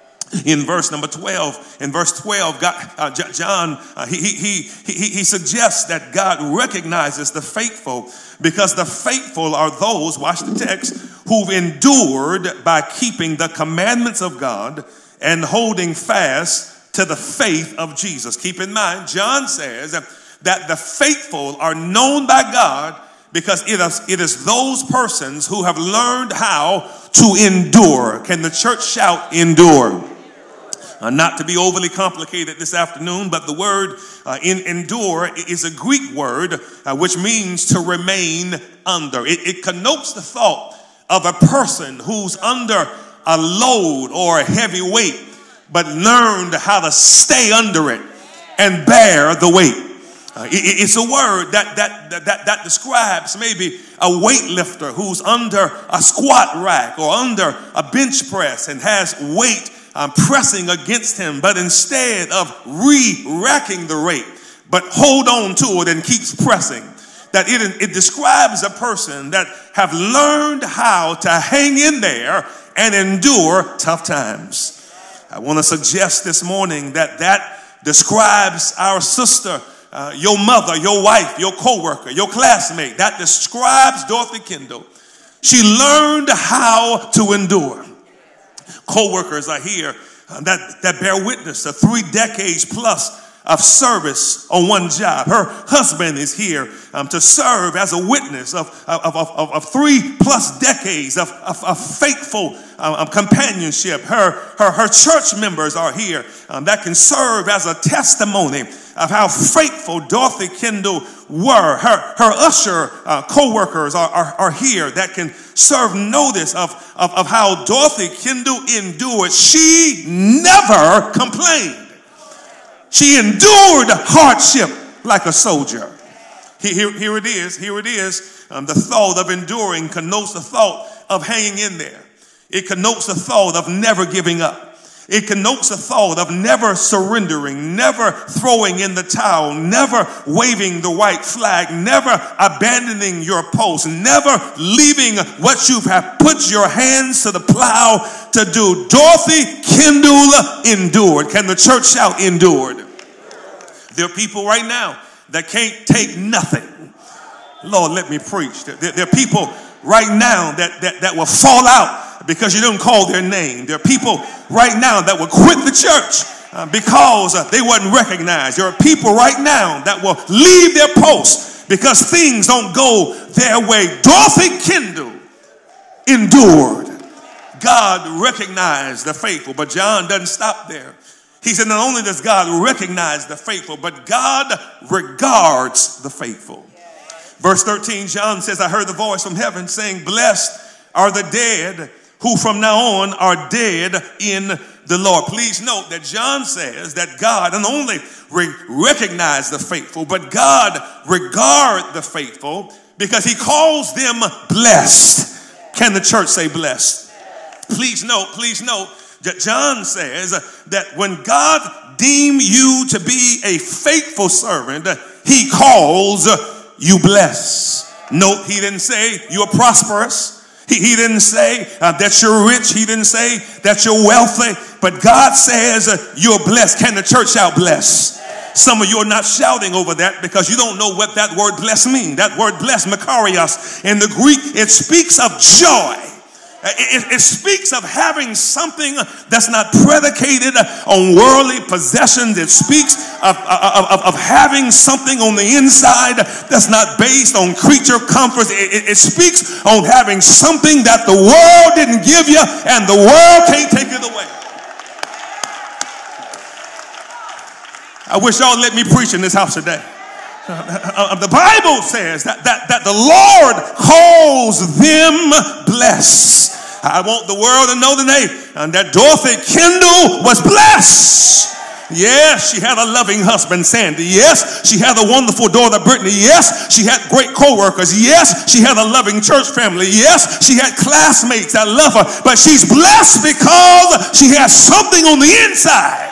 In verse number twelve, in verse twelve, God, uh, John, uh, he, he, he, he suggests that God recognizes the faithful because the faithful are those, watch the text, who've endured by keeping the commandments of God and holding fast to the faith of Jesus. Keep in mind, John says that the faithful are known by God because it is, it is those persons who have learned how to endure. Can the church shout endure? Uh, not to be overly complicated this afternoon, but the word uh, in endure is a Greek word uh, which means to remain under. It, it connotes the thought of a person who's under a load or a heavy weight, but learned how to stay under it and bear the weight. Uh, it, it's a word that, that, that, that describes maybe a weightlifter who's under a squat rack or under a bench press and has weight um, pressing against him, but instead of re-racking the weight, but hold on to it and keeps pressing. That it, it describes a person that have learned how to hang in there and endure tough times. I want to suggest this morning that that describes our sister, uh, your mother, your wife, your co-worker, your classmate. That describes Dorothy Kindell. She learned how to endure. Co-workers are here uh, that, that bear witness to three decades plus of service on one job. Her husband is here um, to serve as a witness of, of, of, of, of three plus decades of, of, of faithful um, companionship. Her, her, her church members are here um, that can serve as a testimony of how faithful Dorothy Kindell were. Her, her usher uh, co-workers are, are, are here that can serve notice of, of, of how Dorothy Kindell endured. She never complained. She endured hardship like a soldier. Here, here it is. Here it is. Um, the thought of enduring connotes the thought of hanging in there. It connotes the thought of never giving up. It connotes the thought of never surrendering, never throwing in the towel, never waving the white flag, never abandoning your post, never leaving what you have put your hands to the plow to do. Dorothy Kindell endured. Can the church shout endured? There are people right now that can't take nothing. Lord, let me preach. There, there are people right now that, that, that will fall out because you didn't call their name. There are people right now that will quit the church uh, because uh, they wasn't recognized. There are people right now that will leave their post because things don't go their way. Dorothy Kindell endured. God recognized the faithful, but John doesn't stop there. He said, not only does God recognize the faithful, but God regards the faithful. Verse thirteen, John says, I heard the voice from heaven saying, blessed are the dead who from now on are dead in the Lord. Please note that John says that God not only re- recognize the faithful, but God regard the faithful because he calls them blessed. Can the church say blessed? Please note, please note that John says that when God deem you to be a faithful servant, he calls you blessed. Note, he didn't say you're prosperous. He, he didn't say uh, that you're rich. He didn't say that you're wealthy. But God says uh, you're blessed. Can the church shout blessed? Some of you are not shouting over that because you don't know what that word blessed means. That word blessed, makarios, in the Greek, it speaks of joy. It, it speaks of having something that's not predicated on worldly possessions. It speaks of, of, of, of having something on the inside that's not based on creature comforts. It, it, it speaks on having something that the world didn't give you and the world can't take it away. I wish y'all let me preach in this house today. Uh, the Bible says that, that, that the Lord calls them blessed. I want the world to know today uh, that Dorothy Kindell was blessed. Yes, she had a loving husband, Sandy. Yes, she had a wonderful daughter, Brittany. Yes, she had great co-workers. Yes, she had a loving church family. Yes, she had classmates that love her. But she's blessed because she has something on the inside.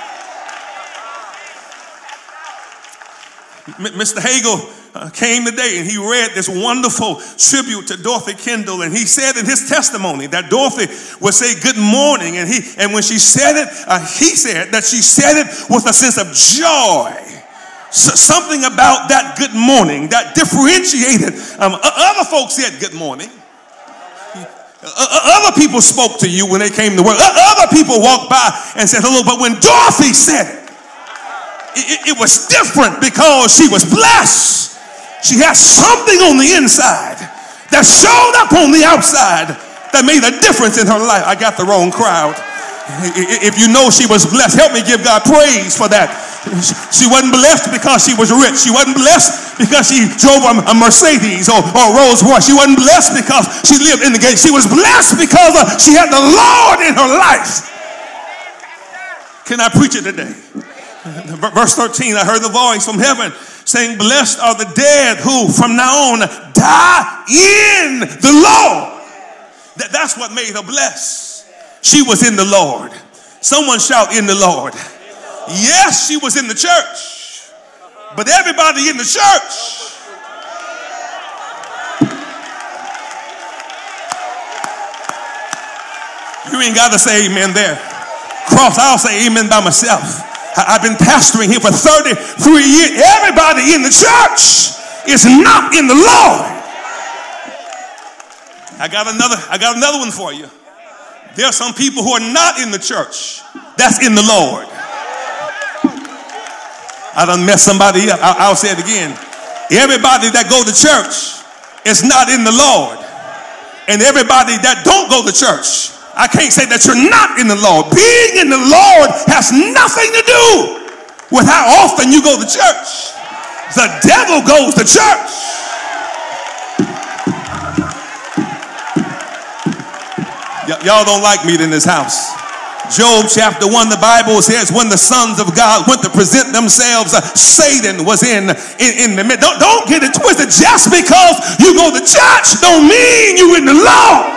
Mister Hagel uh, came today and he read this wonderful tribute to Dorothy Kindell, and he said in his testimony that Dorothy would say good morning, and he and when she said it, uh, he said that she said it with a sense of joy. So something about that good morning that differentiated. Um, other folks said good morning. Other people spoke to you when they came to work. Other people walked by and said hello, but when Dorothy said it, It, it was different because she was blessed. She had something on the inside that showed up on the outside that made a difference in her life. I got the wrong crowd. If you know she was blessed, help me give God praise for that. She wasn't blessed because she was rich. She wasn't blessed because she drove a Mercedes or, or a Rolls Royce. She wasn't blessed because she lived in the gate. She was blessed because uh, she had the Lord in her life. Can I preach it today? Verse thirteen, I heard the voice from heaven saying, blessed are the dead who from now on die in the Lord. That, that's what made her blessed. She was in the Lord. Someone shout in the Lord. Yes, she was in the church, but everybody in the church you ain't got to say amen there. Cross, I'll say amen by myself. I've been pastoring here for thirty-three years. Everybody in the church is not in the Lord. I got another, I got another one for you. There are some people who are not in the church that's in the Lord. I done messed somebody up. I'll, I'll say it again. Everybody that go to church is not in the Lord. And everybody that don't go to church, I can't say that you're not in the Lord. Being in the Lord has nothing to do with how often you go to church. The devil goes to church. Y- y'all don't like me in this house. Job chapter one, the Bible says when the sons of God went to present themselves, uh, Satan was in, in, in the midst. Don't, don't get it twisted. Just because you go to church don't mean you in the Lord.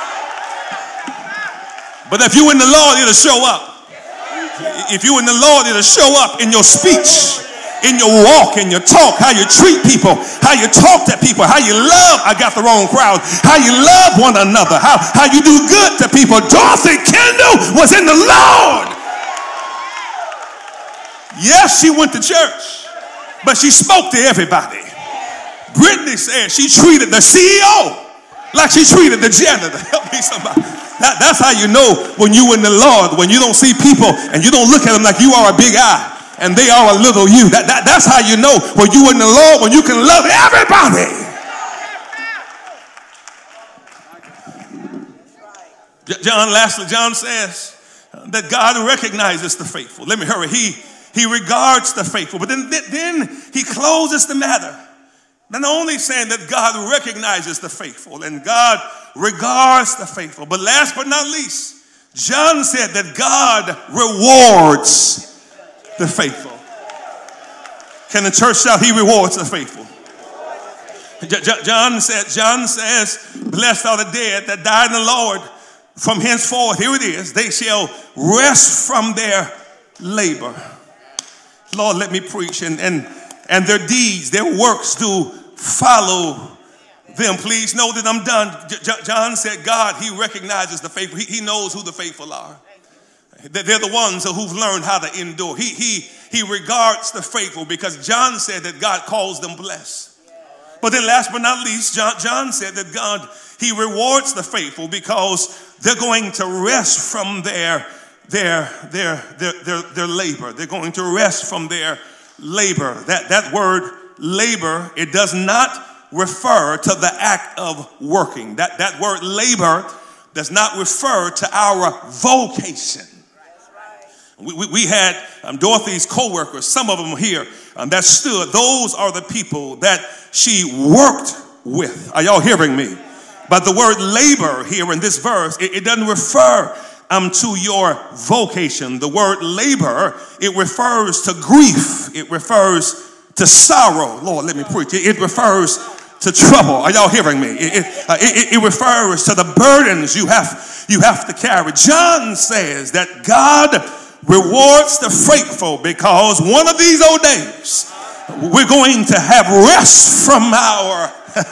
But if you're in the Lord, it'll show up. If you're in the Lord, it'll show up in your speech, in your walk, in your talk, how you treat people, how you talk to people, how you love. I got the wrong crowd. How you love one another, how, how you do good to people. Dorothy Kindell was in the Lord. Yes, she went to church, but she spoke to everybody. Brittany said she treated the C E O like she treated the janitor. Help me somebody. That, that's how you know when you in the Lord, when you don't see people and you don't look at them like you are a big I and they are a little you. That, that, that's how you know when you in the Lord, when you can love everybody. John, lastly, John says that God recognizes the faithful. Let me hurry. He, he regards the faithful. But then, then he closes the matter. Not only saying that God recognizes the faithful and God regards the faithful, but last but not least, John said that God rewards the faithful. Can the church shout, he rewards the faithful? John said, John says, blessed are the dead that died in the Lord. From henceforth, here it is, they shall rest from their labor. Lord, let me preach. And, and, and their deeds, their works do follow them. Please know that I'm done. J- John said God, he recognizes the faithful. He, he knows who the faithful are. They're the ones who've learned how to endure. He, he, he regards the faithful because John said that God calls them blessed. But then last but not least, John, John said that God, he rewards the faithful because they're going to rest from their, their, their, their, their, their labor. They're going to rest from their labor. That, that word labor, it does not refer to the act of working. That, that word labor does not refer to our vocation. We, we, we had um, Dorothy's co-workers, some of them here um, that stood. Those are the people that she worked with. Are y'all hearing me? But the word labor here in this verse, it, it doesn't refer um, to your vocation. The word labor, it refers to grief. It refers to sorrow. Lord, let me preach. It, it refers to trouble. Are y'all hearing me? It, it, uh, it, it refers to the burdens you have, you have to carry. John says that God rewards the faithful because one of these old days we're going to have rest from our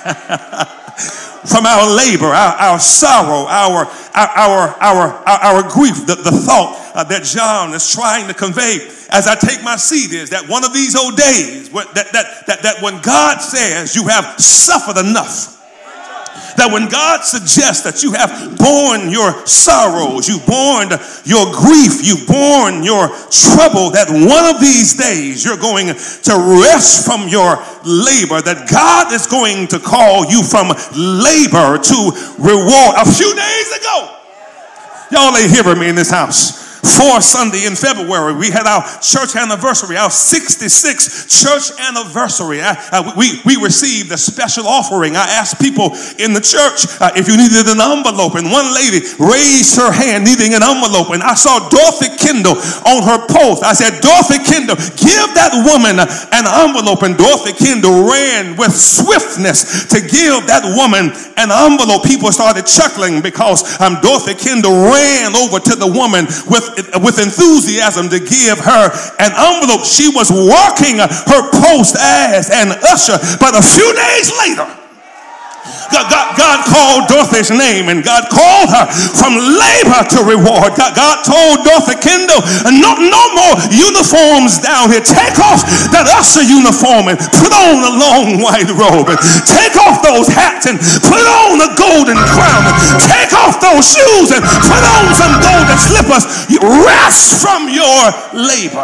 from our labor, our, our sorrow, our our our our, our grief. The, the thought uh, that John is trying to convey as I take my seat is that one of these old days that that that that when God says you have suffered enough, that when God suggests that you have borne your sorrows, you've borne your grief, you've borne your trouble, that one of these days you're going to rest from your labor, that God is going to call you from labor to reward. A few days ago, y'all ain't hearing me in this house. For Sunday in February, we had our church anniversary, our sixty-sixth church anniversary. I, uh, we, we received a special offering. I asked people in the church uh, if you needed an envelope, and one lady raised her hand needing an envelope, and I saw Dorothy Kindell on her post. I said, Dorothy Kindell, give that woman an envelope, and Dorothy Kindell ran with swiftness to give that woman an envelope. People started chuckling because um, Dorothy Kindell ran over to the woman with with enthusiasm to give her an envelope. She was working her post as an usher, but a few days later, God, God, God called Dorothy's name, and God called her from labor to reward. God, God told Dorothy Kindell, no, no more uniforms down here. Take off that usher uniform and put on a long white robe, and take off those hats and put on a golden crown, and take off those shoes and put on some golden slippers. You rest from your labor.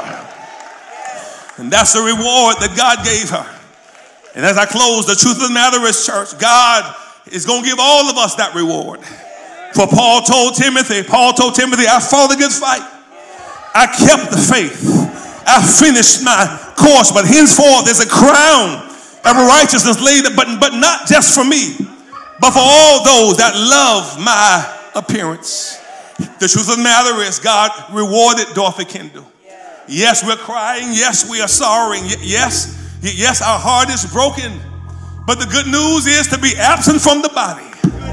And that's the reward that God gave her. And as I close, the truth of the matter is, church, God is going to give all of us that reward. For Paul told Timothy, Paul told Timothy, I fought a good fight. I kept the faith. I finished my course, but henceforth there's a crown of righteousness laid up, but, but not just for me, but for all those that love my appearance. The truth of the matter is, God rewarded Dorothy Kindell. Yes, we're crying. Yes, we are sorrowing. Yes, Yes, our heart is broken, but the good news is to be absent from the body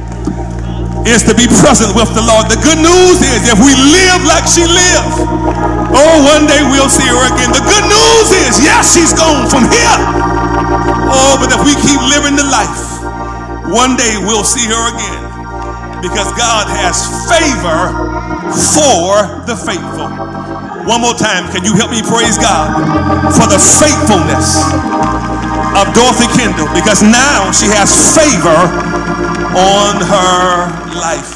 is to be present with the Lord. The good news is if we live like she lived, oh, one day we'll see her again. The good news is, yes, she's gone from here. Oh, but if we keep living the life, one day we'll see her again because God has favor for the faithful. One more time, can you help me praise God for the faithfulness of Dorothy Kindell, because now she has favor on her life.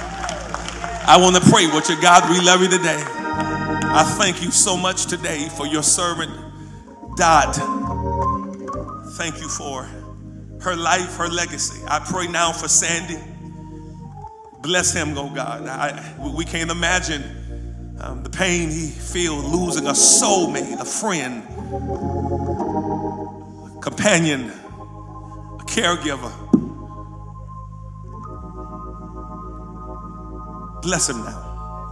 I want to pray with you. God, we love you today. I thank you so much today for your servant, Dot. Thank you for her life, her legacy. I pray now for Sandy. Bless him, oh God. I, we can't imagine um, the pain he feels losing a soulmate, a friend, a companion, a caregiver. Bless him now.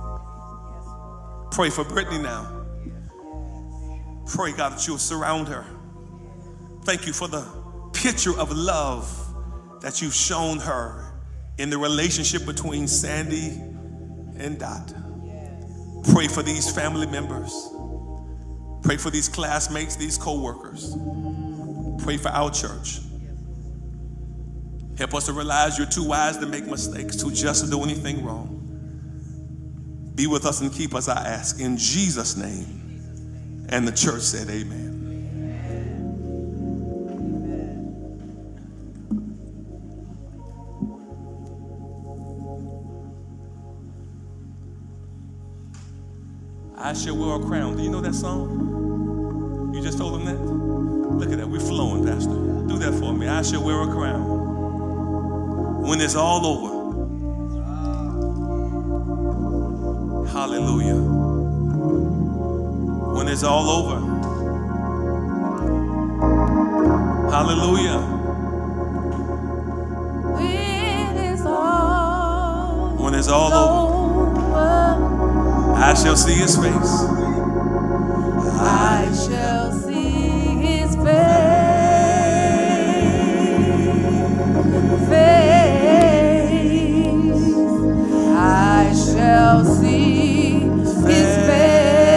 Pray for Brittany now. Pray, God, that you'll surround her. Thank you for the picture of love that you've shown her in the relationship between Sandy and Dot. Pray for these family members. Pray for these classmates, these co-workers. Pray for our church. Help us to realize you're too wise to make mistakes, too just to do anything wrong. Be with us and keep us, I ask, in Jesus' name. And the church said amen. I shall wear a crown. Do you know that song? You just told them that? Look at that. We're flowing, Pastor. Do that for me. I shall wear a crown when it's all over. Hallelujah. When it's all over. Hallelujah. When it's all, when it's all over, I shall see his face. I shall see his face. Face. I shall see his face.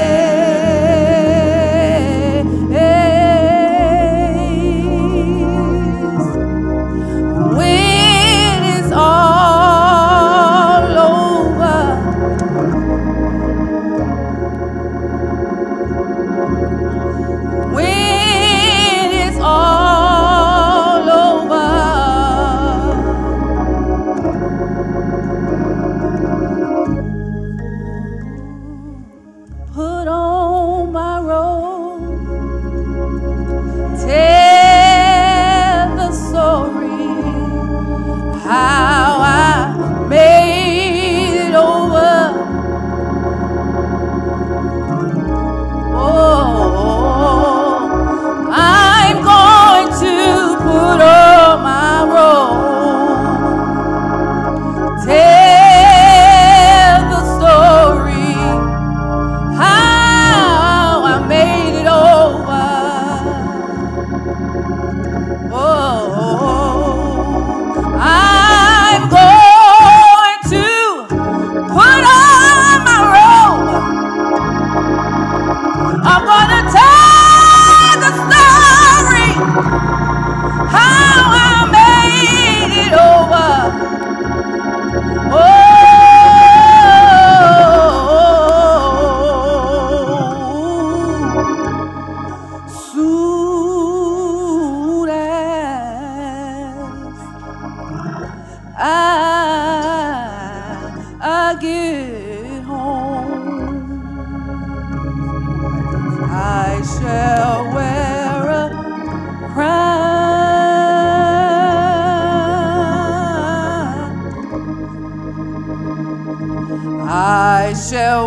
I shall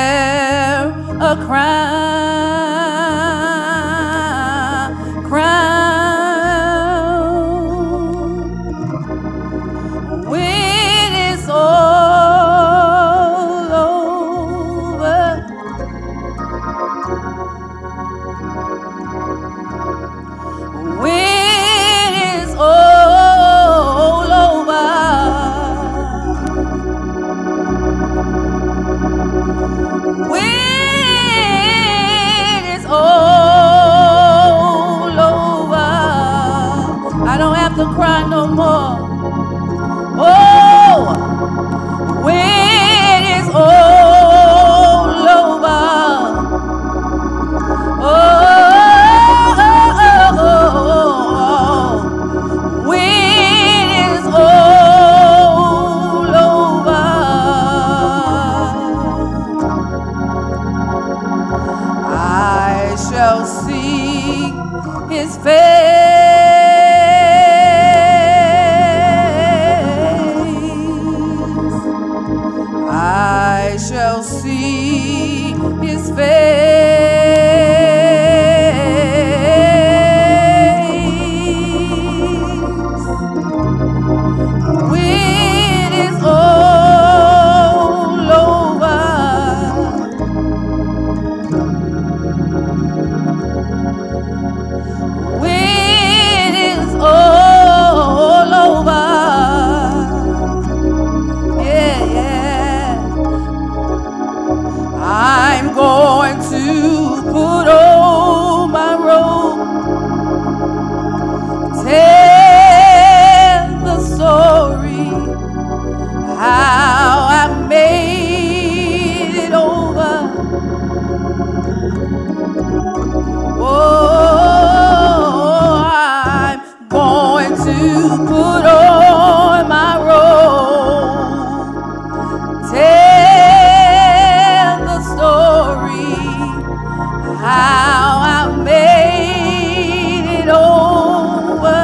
wear a crown, crown, when it's all over. When it's all over. When when it's all over. When it's all over. Yeah, yeah. I'm going to put on my robe, tell the story, how I made it over. Oh, I'm going to put on my robe, tell the story, how I made it over.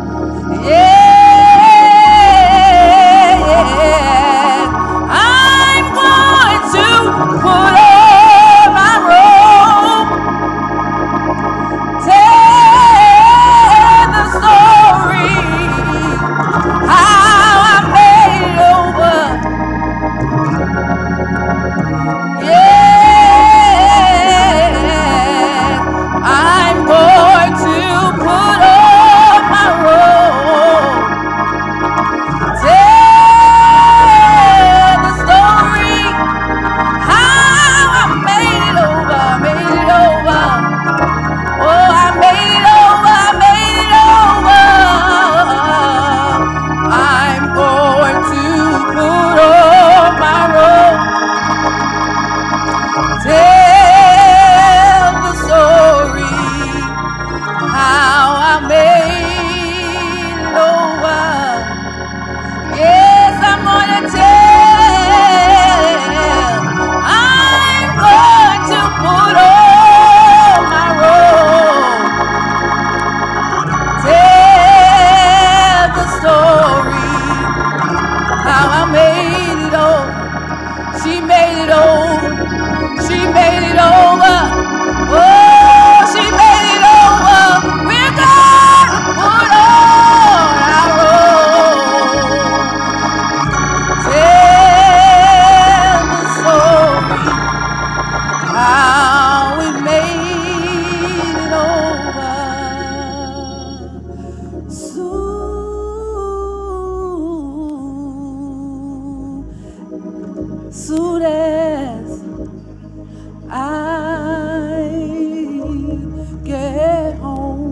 Yeah, yeah. I'm going to put on my robe, tell the story, how I made it over. Yeah, I'm going to put on my robe, tell the story, how I made it over, made it over. Oh, I made it over, I made it over. I'm going to put on my robe, tell the story, how I made it over. Yes, I'm gonna tell. I'm going to put on my robe, tell the story, how I made it over. She made it over. She made it over. Oh, she made it over. We're gonna put on our robe, tell the story, how we made it over. Soon, soon as I get home.